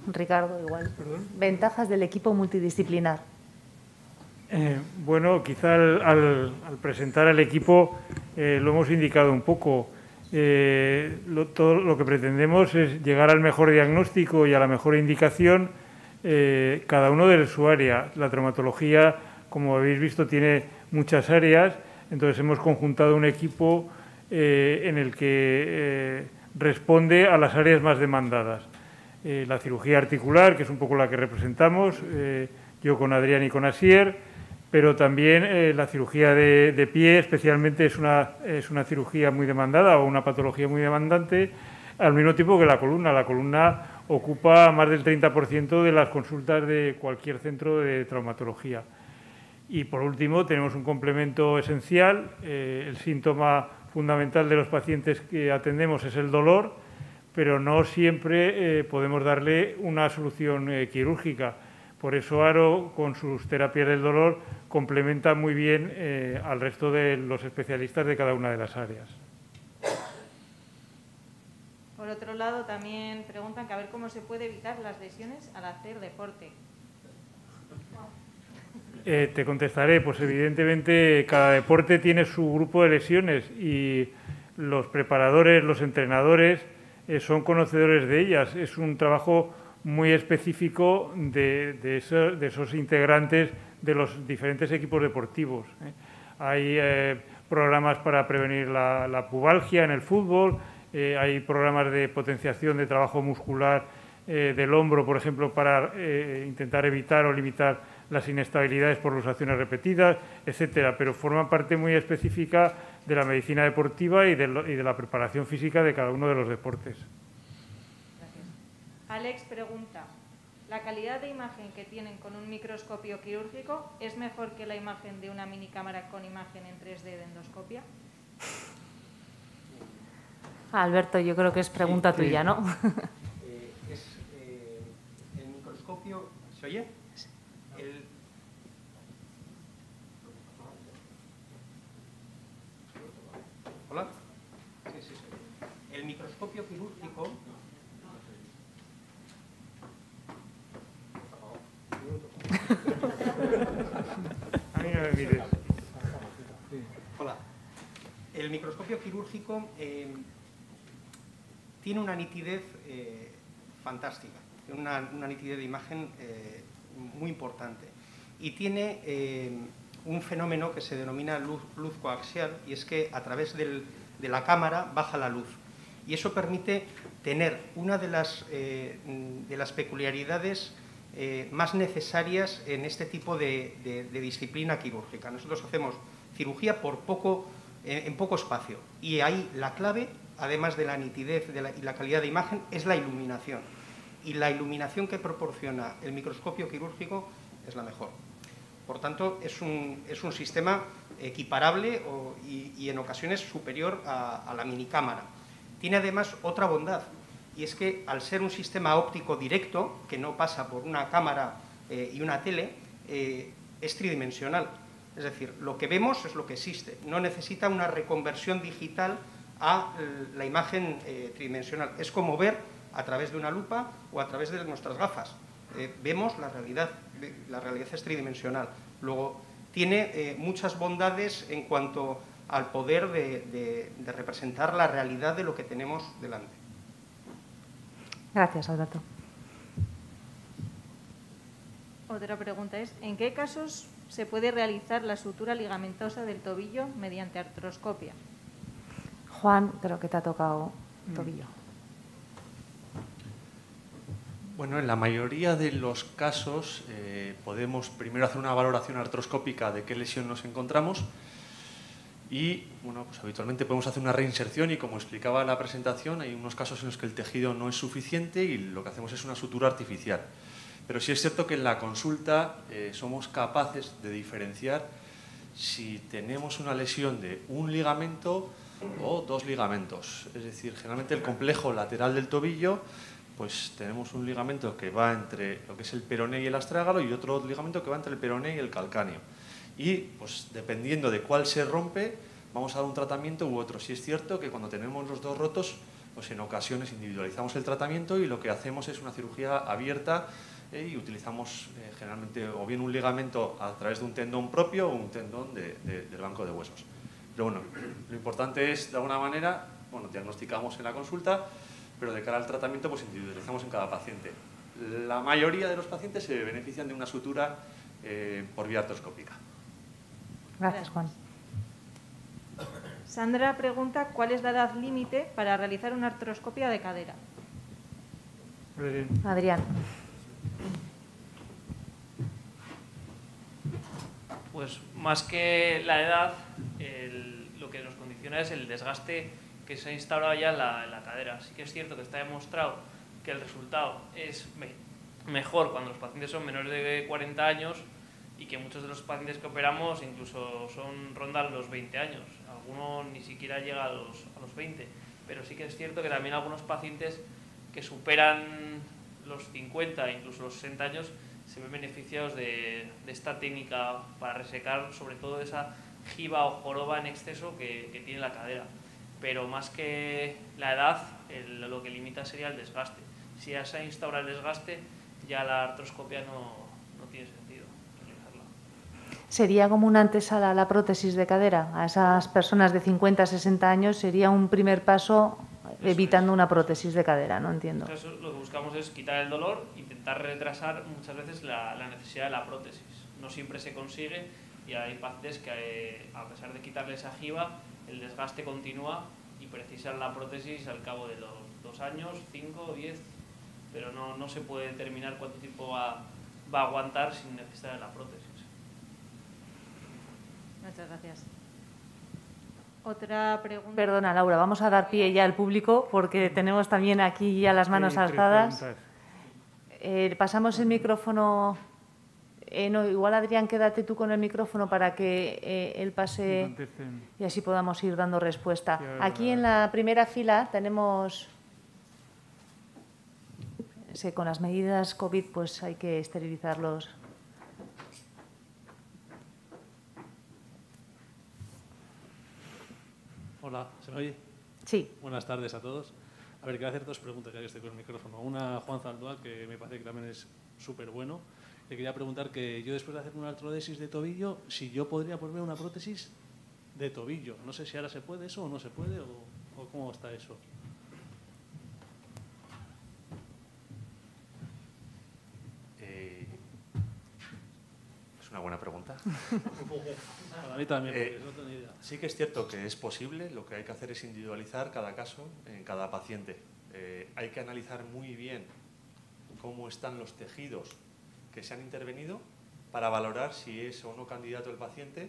Ricardo, igual. ¿Perdón? Ventajas del equipo multidisciplinar. Eh, bueno, quizá al, al, al presentar al equipo eh, lo hemos indicado un poco. Eh, lo, todo lo que pretendemos es llegar al mejor diagnóstico y a la mejor indicación, eh, cada uno de su área. La traumatología, como habéis visto, tiene muchas áreas, entonces hemos conjuntado un equipo eh, en el que eh, responde a las áreas más demandadas. Eh, la cirugía articular, que es un poco la que representamos, eh, yo con Adrián y con Asier, pero también eh, la cirugía de, de pie, especialmente, es una, es una cirugía muy demandada o una patología muy demandante, al mismo tiempo que la columna. La columna ocupa más del treinta por ciento de las consultas de cualquier centro de traumatología. Y, por último, tenemos un complemento esencial. Eh, el síntoma fundamental de los pacientes que atendemos es el dolor, pero no siempre eh, podemos darle una solución eh, quirúrgica. Por eso Aro, con sus terapias del dolor, complementa muy bien eh, al resto de los especialistas de cada una de las áreas. Por otro lado, también preguntan que a ver cómo se puede evitar las lesiones al hacer deporte. Eh, te contestaré, pues evidentemente cada deporte tiene su grupo de lesiones y los preparadores, los entrenadores eh, son conocedores de ellas. Es un trabajo muy específico de, de, eso, de esos integrantes de los diferentes equipos deportivos. ¿eh? Hay eh, programas para prevenir la, la pubalgia en el fútbol, eh, hay programas de potenciación de trabajo muscular eh, del hombro, por ejemplo, para eh, intentar evitar o limitar las inestabilidades por luxaciones repetidas, etcétera, pero forman parte muy específica de la medicina deportiva y de, lo, y de la preparación física de cada uno de los deportes. Alex pregunta, ¿la calidad de imagen que tienen con un microscopio quirúrgico es mejor que la imagen de una minicámara con imagen en tres D de endoscopia? Alberto, yo creo que es pregunta sí, tuya, ¿no? Eh, es, eh, el microscopio... ¿Se oye? El... ¿Hola? Sí, sí, sí. El microscopio quirúrgico... A mí no me mires. Hola. El microscopio quirúrgico eh, tiene una nitidez eh, fantástica, una, una nitidez de imagen eh, muy importante y tiene eh, un fenómeno que se denomina luz, luz coaxial, y es que a través del, de la cámara baja la luz y eso permite tener una de las, eh, de las peculiaridades Eh, más necesarias en este tipo de, de, de disciplina quirúrgica. Nosotros hacemos cirugía por poco, eh, en poco espacio y ahí la clave, además de la nitidez de la, y la calidad de imagen, es la iluminación. Y la iluminación que proporciona el microscopio quirúrgico es la mejor. Por tanto, es un, es un sistema equiparable o, y, y en ocasiones superior a, a la minicámara. Tiene además otra bondad, y es que al ser un sistema óptico directo, que no pasa por una cámara eh, y una tele, eh, es tridimensional. Es decir, lo que vemos es lo que existe. No necesita una reconversión digital a la imagen eh, tridimensional. Es como ver a través de una lupa o a través de nuestras gafas. Eh, vemos la realidad, la realidad es tridimensional. Luego, tiene eh, muchas bondades en cuanto al poder de, de, de representar la realidad de lo que tenemos delante. Gracias, Alberto. Otra pregunta es, ¿en qué casos se puede realizar la sutura ligamentosa del tobillo mediante artroscopia? Juan, creo que te ha tocado tobillo. Bueno, en la mayoría de los casos eh, podemos primero hacer una valoración artroscópica de qué lesión nos encontramos y, bueno, pues habitualmente podemos hacer una reinserción y, como explicaba en la presentación, hay unos casos en los que el tejido no es suficiente y lo que hacemos es una sutura artificial. Pero sí es cierto que en la consulta eh, somos capaces de diferenciar si tenemos una lesión de un ligamento o dos ligamentos. Es decir, generalmente el complejo lateral del tobillo, pues tenemos un ligamento que va entre lo que es el peroné y el astrágalo y otro ligamento que va entre el peroné y el calcáneo. Y, pues, dependiendo de cuál se rompe, vamos a dar un tratamiento u otro. Sí es cierto que cuando tenemos los dos rotos, pues en ocasiones individualizamos el tratamiento y lo que hacemos es una cirugía abierta eh, y utilizamos eh, generalmente o bien un ligamento a través de un tendón propio o un tendón de, de, del banco de huesos. Pero bueno, lo importante es, de alguna manera, bueno, diagnosticamos en la consulta, pero de cara al tratamiento pues individualizamos en cada paciente. La mayoría de los pacientes se benefician de una sutura eh, por vía artroscópica. Gracias, Juan. Sandra pregunta cuál es la edad límite para realizar una artroscopia de cadera. Adrián. Pues más que la edad, el, lo que nos condiciona es el desgaste que se ha instaurado ya en la, en la cadera. Sí que es cierto que está demostrado que el resultado es me, mejor cuando los pacientes son menores de cuarenta años y que muchos de los pacientes que operamos incluso son rondan los veinte años. Algunos ni siquiera llega a los, a los veinte. Pero sí que es cierto que también algunos pacientes que superan los cincuenta, incluso los sesenta años, se ven beneficiados de, de esta técnica para resecar sobre todo esa jiba o joroba en exceso que, que tiene la cadera. Pero más que la edad, el, lo que limita sería el desgaste. Si ya se instaura el desgaste, ya la artroscopia no, no tiene sentido realizarla. ¿Sería como una antesala a la prótesis de cadera? A esas personas de cincuenta a sesenta años sería un primer paso evitando una prótesis de cadera, ¿no? Entiendo. Entonces, lo que buscamos es quitar el dolor, intentar retrasar muchas veces la, la necesidad de la prótesis. No siempre se consigue y hay pacientes que, a pesar de quitarle esa jiba, el desgaste continúa y precisan la prótesis al cabo de los dos años, cinco, diez, pero no, no se puede determinar cuánto tiempo va, va a aguantar sin necesidad de la prótesis. Muchas gracias. Otra pregunta. Perdona, Laura, vamos a dar pie ya al público porque tenemos también aquí ya las manos Sí, alzadas. Eh, pasamos el micrófono. Eh, no, igual, Adrián, quédate tú con el micrófono para que eh, él pase y así podamos ir dando respuesta. Aquí en la primera fila tenemos... Sí, con las medidas COVID pues hay que esterilizarlos. Hola, ¿se me oye? Sí. Buenas tardes a todos. A ver, quiero hacer dos preguntas ya que estoy con el micrófono. Una a Juan Zaldúa, que me parece que también es súper bueno. Le quería preguntar que yo después de hacer una artrodesis de tobillo, si yo podría ponerme una prótesis de tobillo. No sé si ahora se puede eso o no se puede o, o cómo está eso. Eh, es una buena pregunta. Para mí también, porque Eh, no tengo ni idea. sí que es cierto que es posible, lo que hay que hacer es individualizar cada caso en cada paciente. Eh, hay que analizar muy bien cómo están los tejidos que se han intervenido para valorar si es o no candidato el paciente.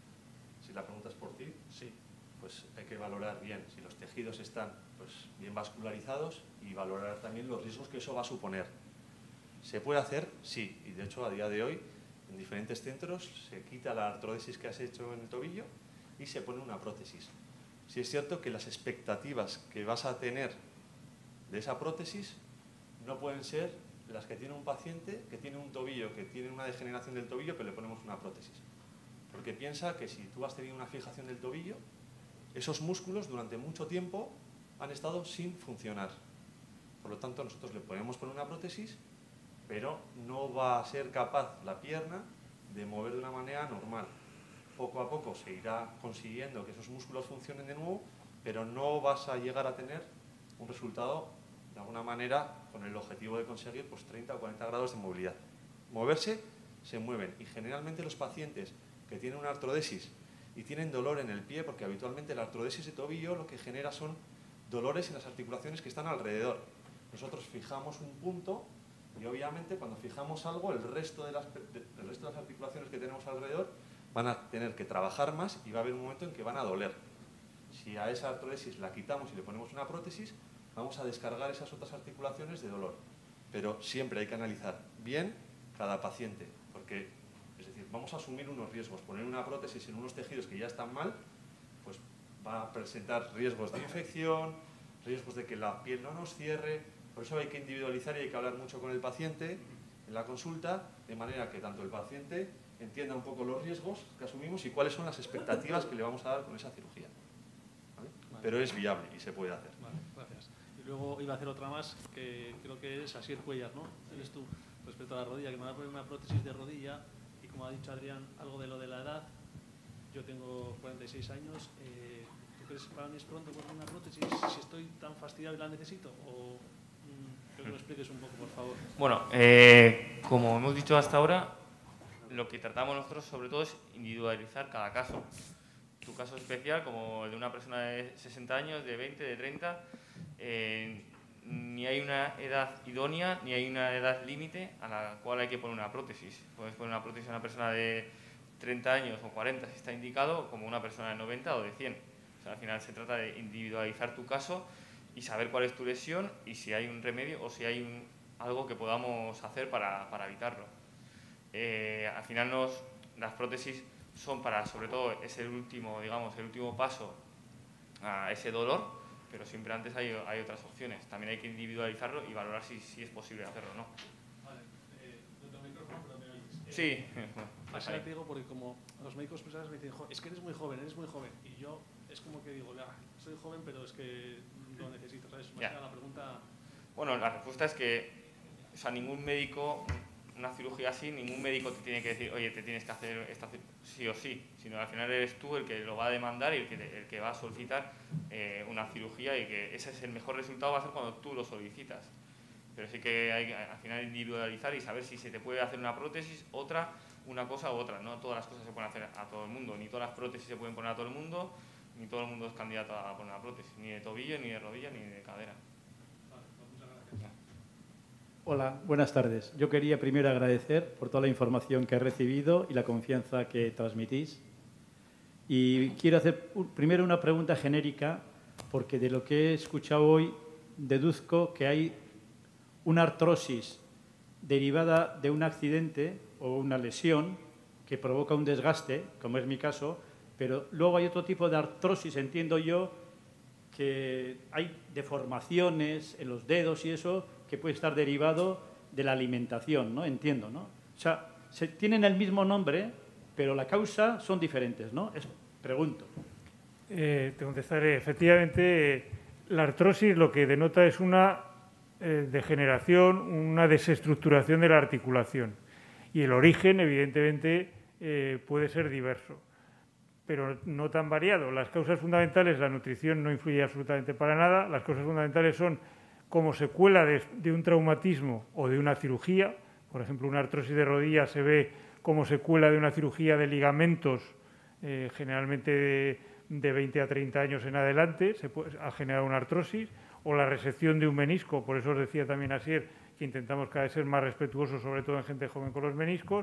Si la pregunta es por ti, sí, pues hay que valorar bien si los tejidos están pues, bien vascularizados y valorar también los riesgos que eso va a suponer. ¿Se puede hacer? Sí, y de hecho a día de hoy en diferentes centros se quita la artrodesis que has hecho en el tobillo y se pone una prótesis. Sí es cierto que las expectativas que vas a tener de esa prótesis no pueden ser las que tiene un paciente que tiene un tobillo, que tiene una degeneración del tobillo, pero le ponemos una prótesis. Porque piensa que si tú has tenido una fijación del tobillo, esos músculos durante mucho tiempo han estado sin funcionar. Por lo tanto, nosotros le podemos poner una prótesis, pero no va a ser capaz la pierna de mover de una manera normal. Poco a poco se irá consiguiendo que esos músculos funcionen de nuevo, pero no vas a llegar a tener un resultado de alguna manera con el objetivo de conseguir pues, treinta o cuarenta grados de movilidad. Moverse, se mueven y generalmente los pacientes que tienen una artrodesis y tienen dolor en el pie, porque habitualmente la artrodesis de tobillo lo que genera son dolores en las articulaciones que están alrededor. Nosotros fijamos un punto y obviamente cuando fijamos algo el resto de las, de, el resto de las articulaciones que tenemos alrededor van a tener que trabajar más y va a haber un momento en que van a doler. Si a esa artrodesis la quitamos y le ponemos una prótesis, vamos a descargar esas otras articulaciones de dolor. Pero siempre hay que analizar bien cada paciente, porque es decir, vamos a asumir unos riesgos. Poner una prótesis en unos tejidos que ya están mal, pues va a presentar riesgos de infección, riesgos de que la piel no nos cierre. Por eso hay que individualizar y hay que hablar mucho con el paciente en la consulta, de manera que tanto el paciente entienda un poco los riesgos que asumimos y cuáles son las expectativas que le vamos a dar con esa cirugía. ¿Vale? Vale. Pero es viable y se puede hacer. Vale. Gracias. Y luego iba a hacer otra más, que creo que es Asier Cuellar, ¿no? Eres tú, respecto a la rodilla, que me va a poner una prótesis de rodilla, y como ha dicho Adrián, algo de lo de la edad. Yo tengo cuarenta y seis años. Eh, ¿Tú crees que para mí es pronto poner una prótesis si estoy tan fastidiado y la necesito? O mmm, creo que me expliques un poco, por favor. Bueno, eh, como hemos dicho hasta ahora, lo que tratamos nosotros sobre todo es individualizar cada caso. Tu caso especial, como el de una persona de sesenta años, de veinte, de treinta, eh, ni hay una edad idónea ni hay una edad límite a la cual hay que poner una prótesis. Puedes poner una prótesis a una persona de treinta años o cuarenta si está indicado, como una persona de noventa o de cien. O sea, al final se trata de individualizar tu caso y saber cuál es tu lesión y si hay un remedio o si hay un, algo que podamos hacer para, para evitarlo. Eh, al final nos, las prótesis son para, sobre todo, es el último, digamos, el último paso a ese dolor, pero siempre antes hay, hay otras opciones. También hay que individualizarlo y valorar si, si es posible hacerlo o no. Vale, eh, no tengo micrófono, pero me oyes. Eh, sí. Así te digo porque como los médicos personales me dicen, es que eres muy joven, eres muy joven, y yo es como que digo, ah, soy joven, pero es que lo necesito, ¿sabes? Más que la pregunta... Bueno, la respuesta es que, o sea, ningún médico, una cirugía así, ningún médico te tiene que decir, oye, te tienes que hacer esta sí o sí, sino al final eres tú el que lo va a demandar y el que, el que va a solicitar eh, una cirugía, y que ese es el mejor resultado, va a ser cuando tú lo solicitas. Pero sí que hay que al final individualizar y saber si se te puede hacer una prótesis, otra, una cosa u otra. No todas las cosas se pueden hacer a todo el mundo, ni todas las prótesis se pueden poner a todo el mundo, ni todo el mundo es candidato a poner una prótesis, ni de tobillo, ni de rodilla, ni de cadera. Hola, buenas tardes. Yo quería primero agradecer por toda la información que he recibido y la confianza que transmitís. Y quiero hacer primero una pregunta genérica, porque de lo que he escuchado hoy deduzco que hay una artrosis derivada de un accidente o una lesión que provoca un desgaste, como es mi caso, pero luego hay otro tipo de artrosis, entiendo yo, que hay deformaciones en los dedos y eso, que puede estar derivado de la alimentación, ¿no? Entiendo, ¿no? O sea, se tienen el mismo nombre, pero la causa son diferentes, ¿no? Es, pregunto. Eh, te contestaré. Efectivamente, la artrosis lo que denota es una eh, degeneración, una desestructuración de la articulación. Y el origen, evidentemente, eh, puede ser diverso, pero no tan variado. Las causas fundamentales, la nutrición no influye absolutamente para nada. Las causas fundamentales son como secuela de, de un traumatismo o de una cirugía. Por ejemplo, una artrosis de rodilla se ve como secuela de una cirugía de ligamentos, eh, generalmente de, de veinte a treinta años en adelante, se puede, ha generado una artrosis, o la resección de un menisco. Por eso os decía también Asier que intentamos cada vez ser más respetuosos, sobre todo en gente joven, con los meniscos.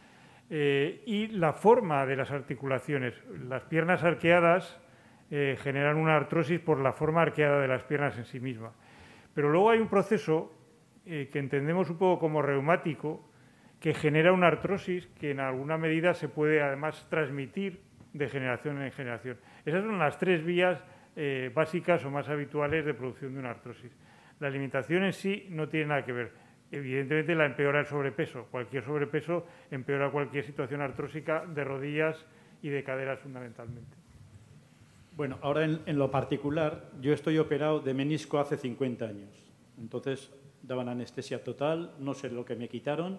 Eh, y la forma de las articulaciones. Las piernas arqueadas eh, generan una artrosis por la forma arqueada de las piernas en sí misma. Pero luego hay un proceso eh, que entendemos un poco como reumático, que genera una artrosis que en alguna medida se puede además transmitir de generación en generación. Esas son las tres vías eh, básicas o más habituales de producción de una artrosis. La alimentación en sí no tiene nada que ver. Evidentemente la empeora el sobrepeso. Cualquier sobrepeso empeora cualquier situación artrósica de rodillas y de caderas fundamentalmente. Bueno, ahora en, en lo particular, yo estoy operado de menisco hace cincuenta años. Entonces daban anestesia total, no sé lo que me quitaron.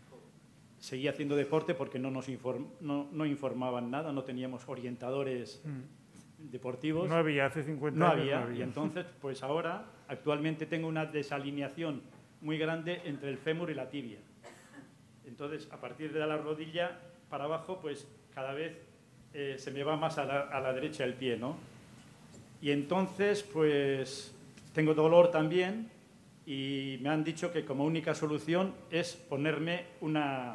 Seguí haciendo deporte porque no nos inform, no, no informaban nada, no teníamos orientadores mm. deportivos. No había, hace cincuenta no años había, no había. Y entonces, pues ahora, actualmente tengo una desalineación muy grande entre el fémur y la tibia. Entonces, a partir de la rodilla para abajo, pues cada vez eh, se me va más a la, a la derecha el pie, ¿no? Y entonces, pues tengo dolor también y me han dicho que como única solución es ponerme una...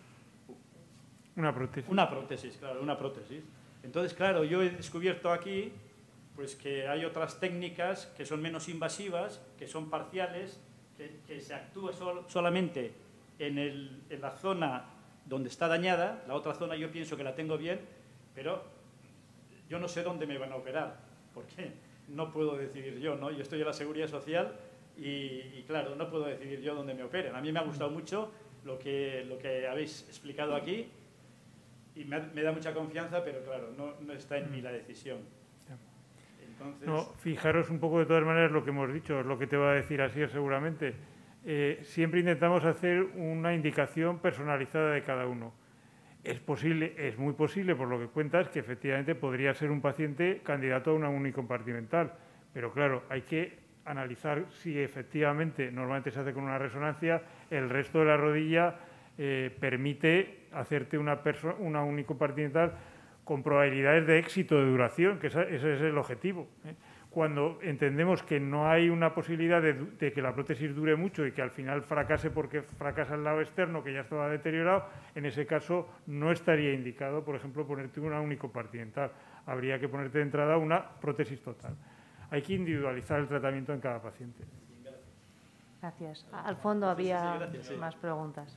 Una prótesis. Una prótesis, claro, una prótesis. Entonces, claro, yo he descubierto aquí pues que hay otras técnicas que son menos invasivas, que son parciales, que, que se actúa sol, solamente en, el, en la zona donde está dañada. La otra zona yo pienso que la tengo bien, pero yo no sé dónde me van a operar, porque no puedo decidir yo, ¿no? Yo estoy en la Seguridad Social y, y claro, no puedo decidir yo dónde me operen. A mí me ha gustado mucho lo que, lo que habéis explicado aquí y me, me da mucha confianza, pero claro, no, no está en mí la decisión. Entonces... No, fijaros un poco de todas maneras lo que hemos dicho, es lo que te va a decir Asier seguramente. Eh, siempre intentamos hacer una indicación personalizada de cada uno. Es posible, es muy posible, por lo que cuentas, que efectivamente podría ser un paciente candidato a una unicompartimental, pero claro, hay que analizar si efectivamente, normalmente se hace con una resonancia, el resto de la rodilla eh, permite hacerte una, una unicompartimental con probabilidades de éxito de duración, que esa, ese es el objetivo, ¿eh? Cuando entendemos que no hay una posibilidad de, de que la prótesis dure mucho y que al final fracase porque fracasa el lado externo, que ya estaba deteriorado, en ese caso no estaría indicado, por ejemplo, ponerte una unicompartimental. Habría que ponerte de entrada una prótesis total. Hay que individualizar el tratamiento en cada paciente. Gracias. Al fondo había más preguntas.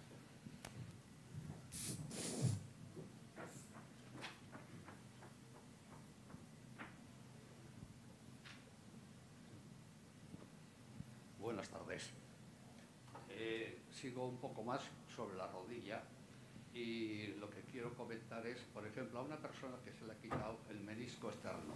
Buenas tardes. Eh, sigo un poco más sobre la rodilla y lo que quiero comentar es, por ejemplo, a una persona que se le ha quitado el menisco externo.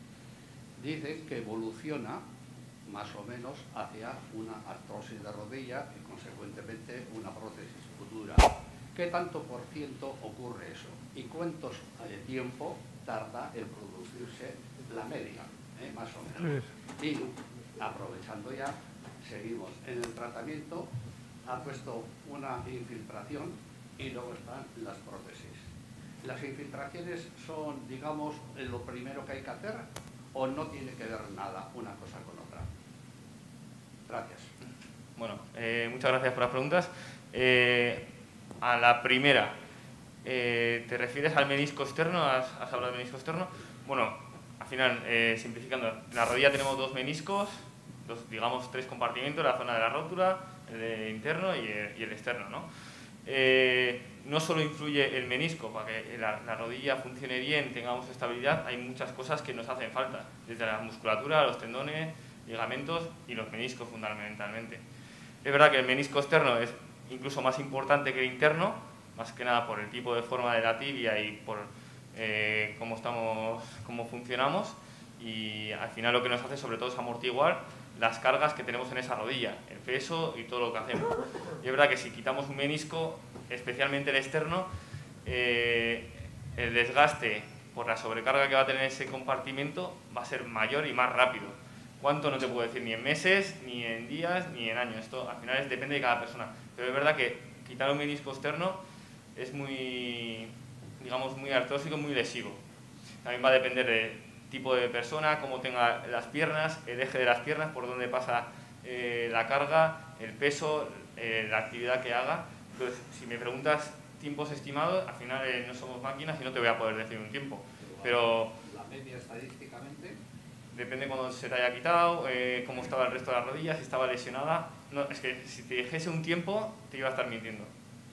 Dicen que evoluciona más o menos hacia una artrosis de rodilla y consecuentemente una prótesis futura. ¿Qué tanto por ciento ocurre eso? ¿Y cuántos de tiempo tarda en producirse la media? ¿Eh? Más o menos. Y aprovechando ya, seguimos en el tratamiento, ha puesto una infiltración y luego están las prótesis. ¿Las infiltraciones son, digamos, lo primero que hay que hacer o no tiene que ver nada una cosa con otra? Gracias. Bueno, eh, muchas gracias por las preguntas. Eh, a la primera, eh, ¿te refieres al menisco externo? ¿Has, has hablado del menisco externo? Bueno, al final, eh, simplificando, en la rodilla tenemos dos meniscos, dos, digamos, tres compartimentos, la zona de la rótula, el interno y el, y el externo, ¿no? Eh, no solo influye el menisco para que la, la rodilla funcione bien, tengamos estabilidad, hay muchas cosas que nos hacen falta, desde la musculatura, los tendones, ligamentos y los meniscos fundamentalmente. Es verdad que el menisco externo es incluso más importante que el interno, más que nada por el tipo de forma de la tibia y por eh, cómo, estamos, cómo funcionamos, y al final lo que nos hace sobre todo es amortiguar las cargas que tenemos en esa rodilla, el peso y todo lo que hacemos. Y es verdad que si quitamos un menisco, especialmente el externo, eh, el desgaste por la sobrecarga que va a tener ese compartimento va a ser mayor y más rápido. ¿Cuánto? No te puedo decir ni en meses, ni en días, ni en años. Esto al final es, depende de cada persona. Pero es verdad que quitar un menisco externo es muy, digamos, muy artrósico, muy lesivo. También va a depender de tipo de persona, cómo tenga las piernas, el eje de las piernas, por dónde pasa eh, la carga, el peso, eh, la actividad que haga. Entonces, si me preguntas tiempos estimados, al final eh, no somos máquinas y no te voy a poder decir un tiempo. Pero la media estadísticamente depende cuando se te haya quitado, eh, cómo estaba el resto de la rodilla, si estaba lesionada. No, es que si te dijese un tiempo, te iba a estar mintiendo.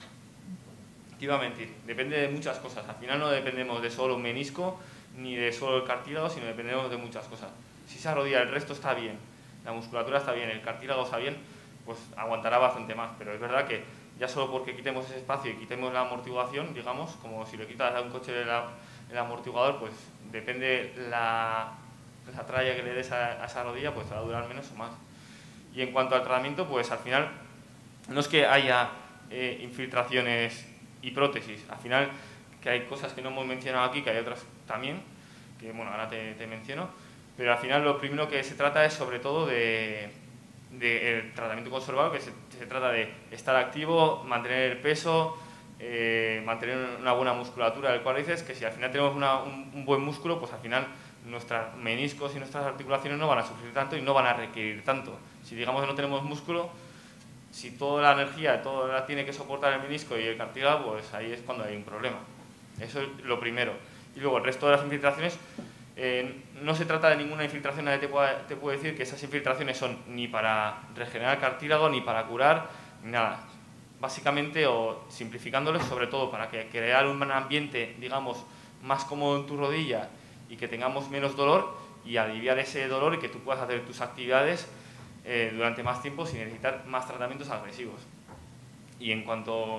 Te iba a mentir. Depende de muchas cosas. Al final no dependemos de solo un menisco, ni de solo el cartílago, sino dependemos de muchas cosas. Si esa rodilla, el resto está bien, la musculatura está bien, el cartílago está bien, pues aguantará bastante más. Pero es verdad que ya solo porque quitemos ese espacio y quitemos la amortiguación, digamos, como si le quitas a un coche el, el amortiguador, pues depende la, la tralla que le des a, a esa rodilla, pues te va a durar menos o más. Y en cuanto al tratamiento, pues al final no es que haya eh, infiltraciones y prótesis, al final que hay cosas que no hemos mencionado aquí, que hay otras también, que bueno, ahora te, te menciono, pero al final lo primero que se trata es sobre todo de, de el tratamiento conservador, que se, se trata de estar activo, mantener el peso, eh, mantener una buena musculatura del cuádriceps, que si al final tenemos una, un, un buen músculo, pues al final nuestros meniscos y nuestras articulaciones no van a sufrir tanto y no van a requerir tanto. Si digamos que no tenemos músculo, si toda la energía, toda la tiene que soportar el menisco y el cartílago, pues ahí es cuando hay un problema. Eso es lo primero. Y luego el resto de las infiltraciones, eh, no se trata de ninguna infiltración, nadie te puede, te puede decir que esas infiltraciones son ni para regenerar cartílago, ni para curar, ni nada. Básicamente, o simplificándolo, sobre todo para que crear un ambiente, digamos, más cómodo en tu rodilla y que tengamos menos dolor y aliviar ese dolor y que tú puedas hacer tus actividades eh, durante más tiempo sin necesitar más tratamientos agresivos. Y en cuanto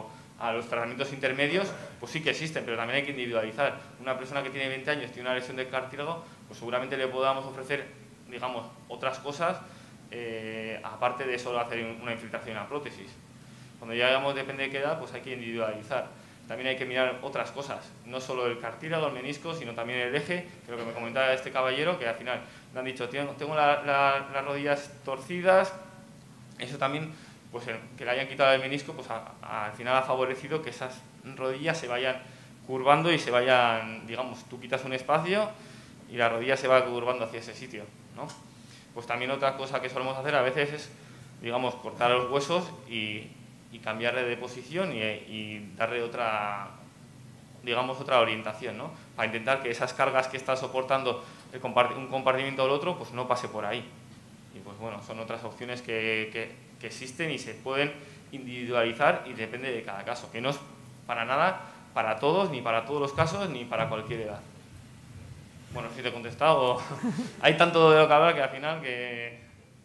a los tratamientos intermedios, pues sí que existen, pero también hay que individualizar. Una persona que tiene veinte años, tiene una lesión del cartílago, pues seguramente le podamos ofrecer, digamos, otras cosas, eh, aparte de solo hacer una infiltración a prótesis. Cuando ya digamos, depende de qué edad, pues hay que individualizar. También hay que mirar otras cosas, no solo el cartílago, el menisco, sino también el eje, que lo que me comentaba este caballero, que al final le han dicho, tengo la, la, las rodillas torcidas, eso también, pues el, que le hayan quitado el menisco, pues a, a, al final ha favorecido que esas rodillas se vayan curvando y se vayan, digamos, tú quitas un espacio y la rodilla se va curvando hacia ese sitio, ¿no? Pues también otra cosa que solemos hacer a veces es, digamos, cortar los huesos y, y cambiarle de posición y, y darle otra, digamos, otra orientación, ¿no? Para intentar que esas cargas que está soportando el compart un compartimiento o el otro, pues no pase por ahí. Y pues bueno, son otras opciones que, que, que existen y se pueden individualizar y depende de cada caso, que no es para nada para todos, ni para todos los casos, ni para cualquier edad. Bueno, si te he contestado, hay tanto de lo que hablar que al final que...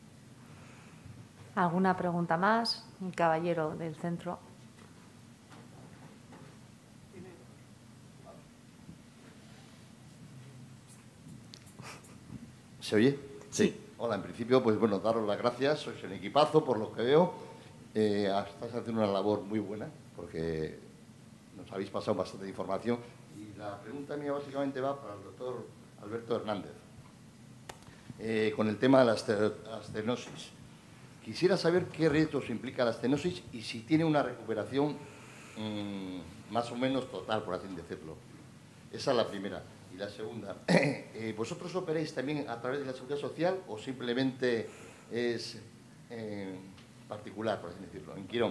¿Alguna pregunta más? Un caballero del centro. ¿Se oye? Sí. Sí. Hola, en principio, pues bueno, daros las gracias, sois un equipazo por lo que veo. Eh, estáis haciendo una labor muy buena porque nos habéis pasado bastante información. Y la pregunta mía básicamente va para el doctor Alberto Hernández. Eh, con el tema de la estenosis. Quisiera saber qué retos implica la estenosis y si tiene una recuperación mmm, más o menos total, por así decirlo. Esa es la primera. Y la segunda, eh, ¿vosotros operáis también a través de la Seguridad Social o simplemente es eh, particular, por así decirlo, en Quirón?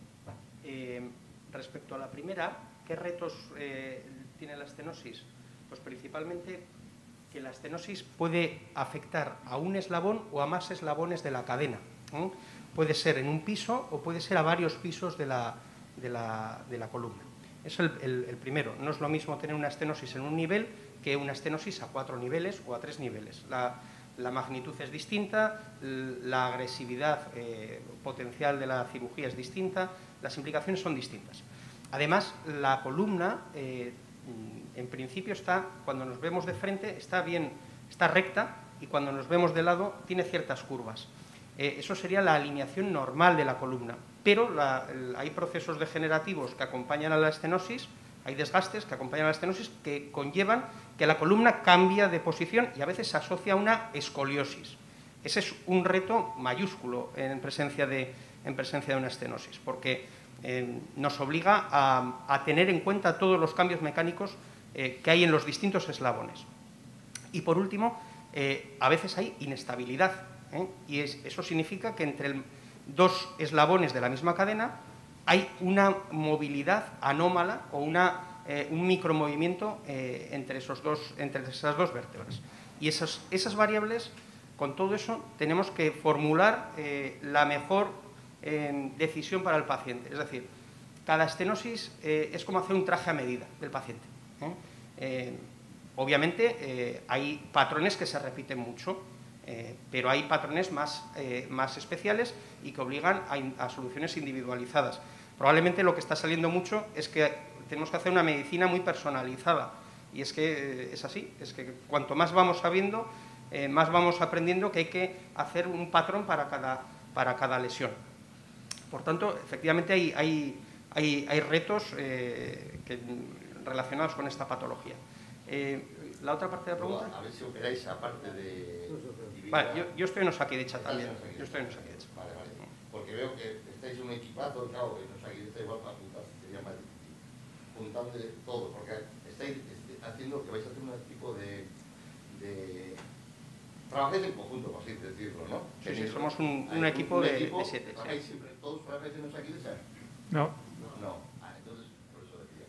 Eh, respecto a la primera, ¿qué retos eh, tiene la estenosis? Pues principalmente que la estenosis puede afectar a un eslabón o a más eslabones de la cadena. ¿eh? Puede ser en un piso o puede ser a varios pisos de la, de la, de la columna. Es el, el, el primero. No es lo mismo tener una estenosis en un nivel que una estenosis a cuatro niveles o a tres niveles. La, la magnitud es distinta, la agresividad eh, potencial de la cirugía es distinta, las implicaciones son distintas. Además, la columna, eh, en principio, está, cuando nos vemos de frente, está bien, está recta y cuando nos vemos de lado tiene ciertas curvas. Eh, eso sería la alineación normal de la columna, pero la, el, hay procesos degenerativos que acompañan a la estenosis, hay desgastes que acompañan a la estenosis que conllevan que la columna cambia de posición y a veces se asocia a una escoliosis. Ese es un reto mayúsculo en presencia de, en presencia de una estenosis, porque eh, nos obliga a, a tener en cuenta todos los cambios mecánicos eh, que hay en los distintos eslabones. Y por último, eh, a veces hay inestabilidad, ¿eh? y es, eso significa que entre el, dos eslabones de la misma cadena hay una movilidad anómala o una, eh, un micromovimiento eh, entre, esos dos, entre esas dos vértebras. Y esas, esas variables, con todo eso, tenemos que formular eh, la mejor eh, decisión para el paciente. Es decir, cada estenosis eh, es como hacer un traje a medida del paciente. ¿eh? Eh, obviamente eh, hay patrones que se repiten mucho, eh, pero hay patrones más, eh, más especiales y que obligan a, a soluciones individualizadas. Probablemente lo que está saliendo mucho es que tenemos que hacer una medicina muy personalizada. Y es que eh, es así, es que cuanto más vamos sabiendo, eh, más vamos aprendiendo que hay que hacer un patrón para cada, para cada lesión. Por tanto, efectivamente hay, hay, hay, hay retos eh, que, relacionados con esta patología. Eh, ¿La otra parte de la pregunta? A ver si operáis aparte de... Vale, yo, yo estoy en Osakidecha también. Yo estoy en Osakidecha. Vale, vale. Porque veo que estáis en un equipazo, claro, que en Osakidecha igual para apuntar sería más difícil. Juntando todo, porque estáis haciendo que vais a hacer un tipo de... de... trabajáis en conjunto, por así decirlo, ¿no? Sí, sí, somos un, un equipo un de, equipo, de siete. ¿Trabajáis siempre todos trabajáis en Osakidecha? No. No. Ah, entonces, por eso decía.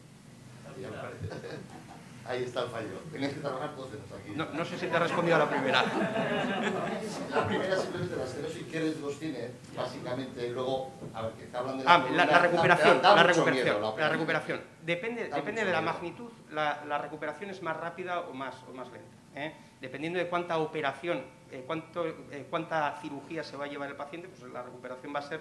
Ahí está el fallo. Tenéis que trabajar todos en Osakidecha. No, no sé si te he respondido a la primera. La primera simplemente la esclerosis, ¿qué riesgos tiene? Básicamente, luego, a ver, que está hablando de Ah, la, la recuperación, da, da la mucho recuperación, miedo, la, la recuperación. Depende, Da depende mucho de la miedo. magnitud, la, la recuperación es más rápida o más, o más lenta. ¿eh? Dependiendo de cuánta operación, eh, cuánto, eh, cuánta cirugía se va a llevar el paciente, pues la recuperación va a ser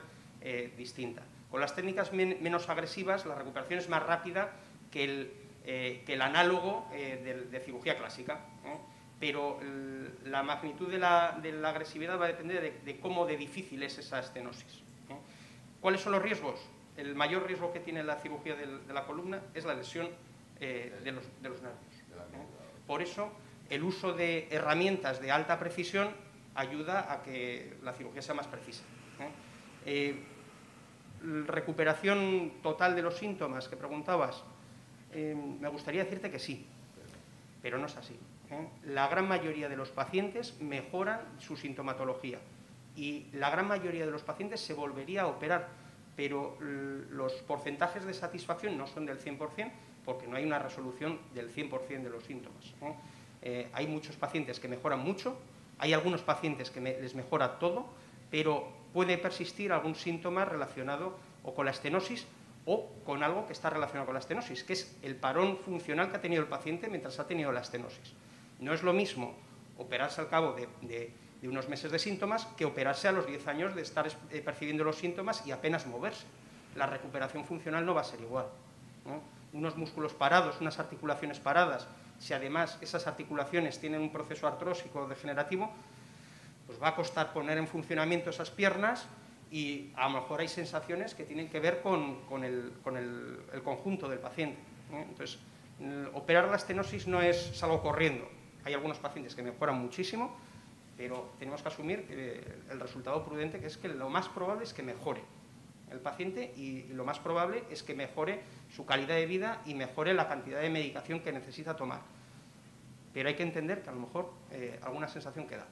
eh, distinta. Con las técnicas men menos agresivas, la recuperación es más rápida que el, eh, que el análogo eh, de, de cirugía clásica, ¿eh? Pero el, la magnitud de la, de la agresividad va a depender de, de cómo de difícil es esa estenosis, ¿eh? ¿Cuáles son los riesgos? El mayor riesgo que tiene la cirugía de, de la columna es la lesión eh, de, los, de los nervios, ¿eh? Por eso, el uso de herramientas de alta precisión ayuda a que la cirugía sea más precisa, ¿eh? Eh, recuperación total de los síntomas que preguntabas, eh, me gustaría decirte que sí, pero no es así, ¿eh? La gran mayoría de los pacientes mejoran su sintomatología y la gran mayoría de los pacientes se volvería a operar, pero los porcentajes de satisfacción no son del cien por cien porque no hay una resolución del cien por cien de los síntomas, ¿eh? Eh, hay muchos pacientes que mejoran mucho, hay algunos pacientes que me, les mejora todo, pero puede persistir algún síntoma relacionado o con la estenosis o con algo que está relacionado con la estenosis, que es el parón funcional que ha tenido el paciente mientras ha tenido la estenosis. No es lo mismo operarse al cabo de, de, de unos meses de síntomas que operarse a los diez años de estar eh, percibiendo los síntomas y apenas moverse. La recuperación funcional no va a ser igual, ¿no? Unos músculos parados, unas articulaciones paradas, si además esas articulaciones tienen un proceso artrósico degenerativo, pues va a costar poner en funcionamiento esas piernas y a lo mejor hay sensaciones que tienen que ver con, con, el, con el, el conjunto del paciente, ¿eh? Entonces, operar la estenosis no es salgo corriendo. Hay algunos pacientes que mejoran muchísimo, pero tenemos que asumir que el resultado prudente, que es que lo más probable es que mejore el paciente y lo más probable es que mejore su calidad de vida y mejore la cantidad de medicación que necesita tomar. Pero hay que entender que a lo mejor eh, alguna sensación queda.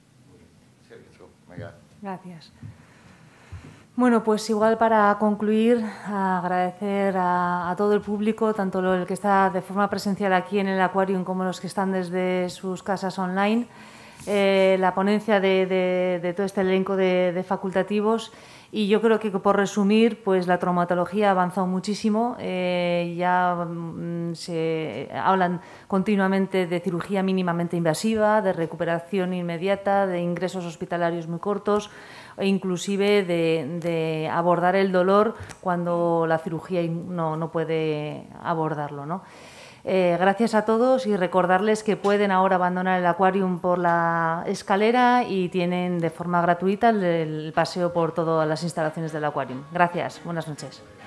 Gracias. Bueno, pues igual para concluir, agradecer a, a todo el público, tanto el que está de forma presencial aquí en el Aquarium como los que están desde sus casas online, eh, la ponencia de, de, de todo este elenco de, de facultativos. Y yo creo que, por resumir, pues la traumatología ha avanzado muchísimo. Eh, ya mm, se hablan continuamente de cirugía mínimamente invasiva, de recuperación inmediata, de ingresos hospitalarios muy cortos e inclusive de, de abordar el dolor cuando la cirugía no, no puede abordarlo, ¿no? Eh, gracias a todos y recordarles que pueden ahora abandonar el Aquarium por la escalera y tienen de forma gratuita el, el paseo por todas las instalaciones del Aquarium. Gracias. Buenas noches.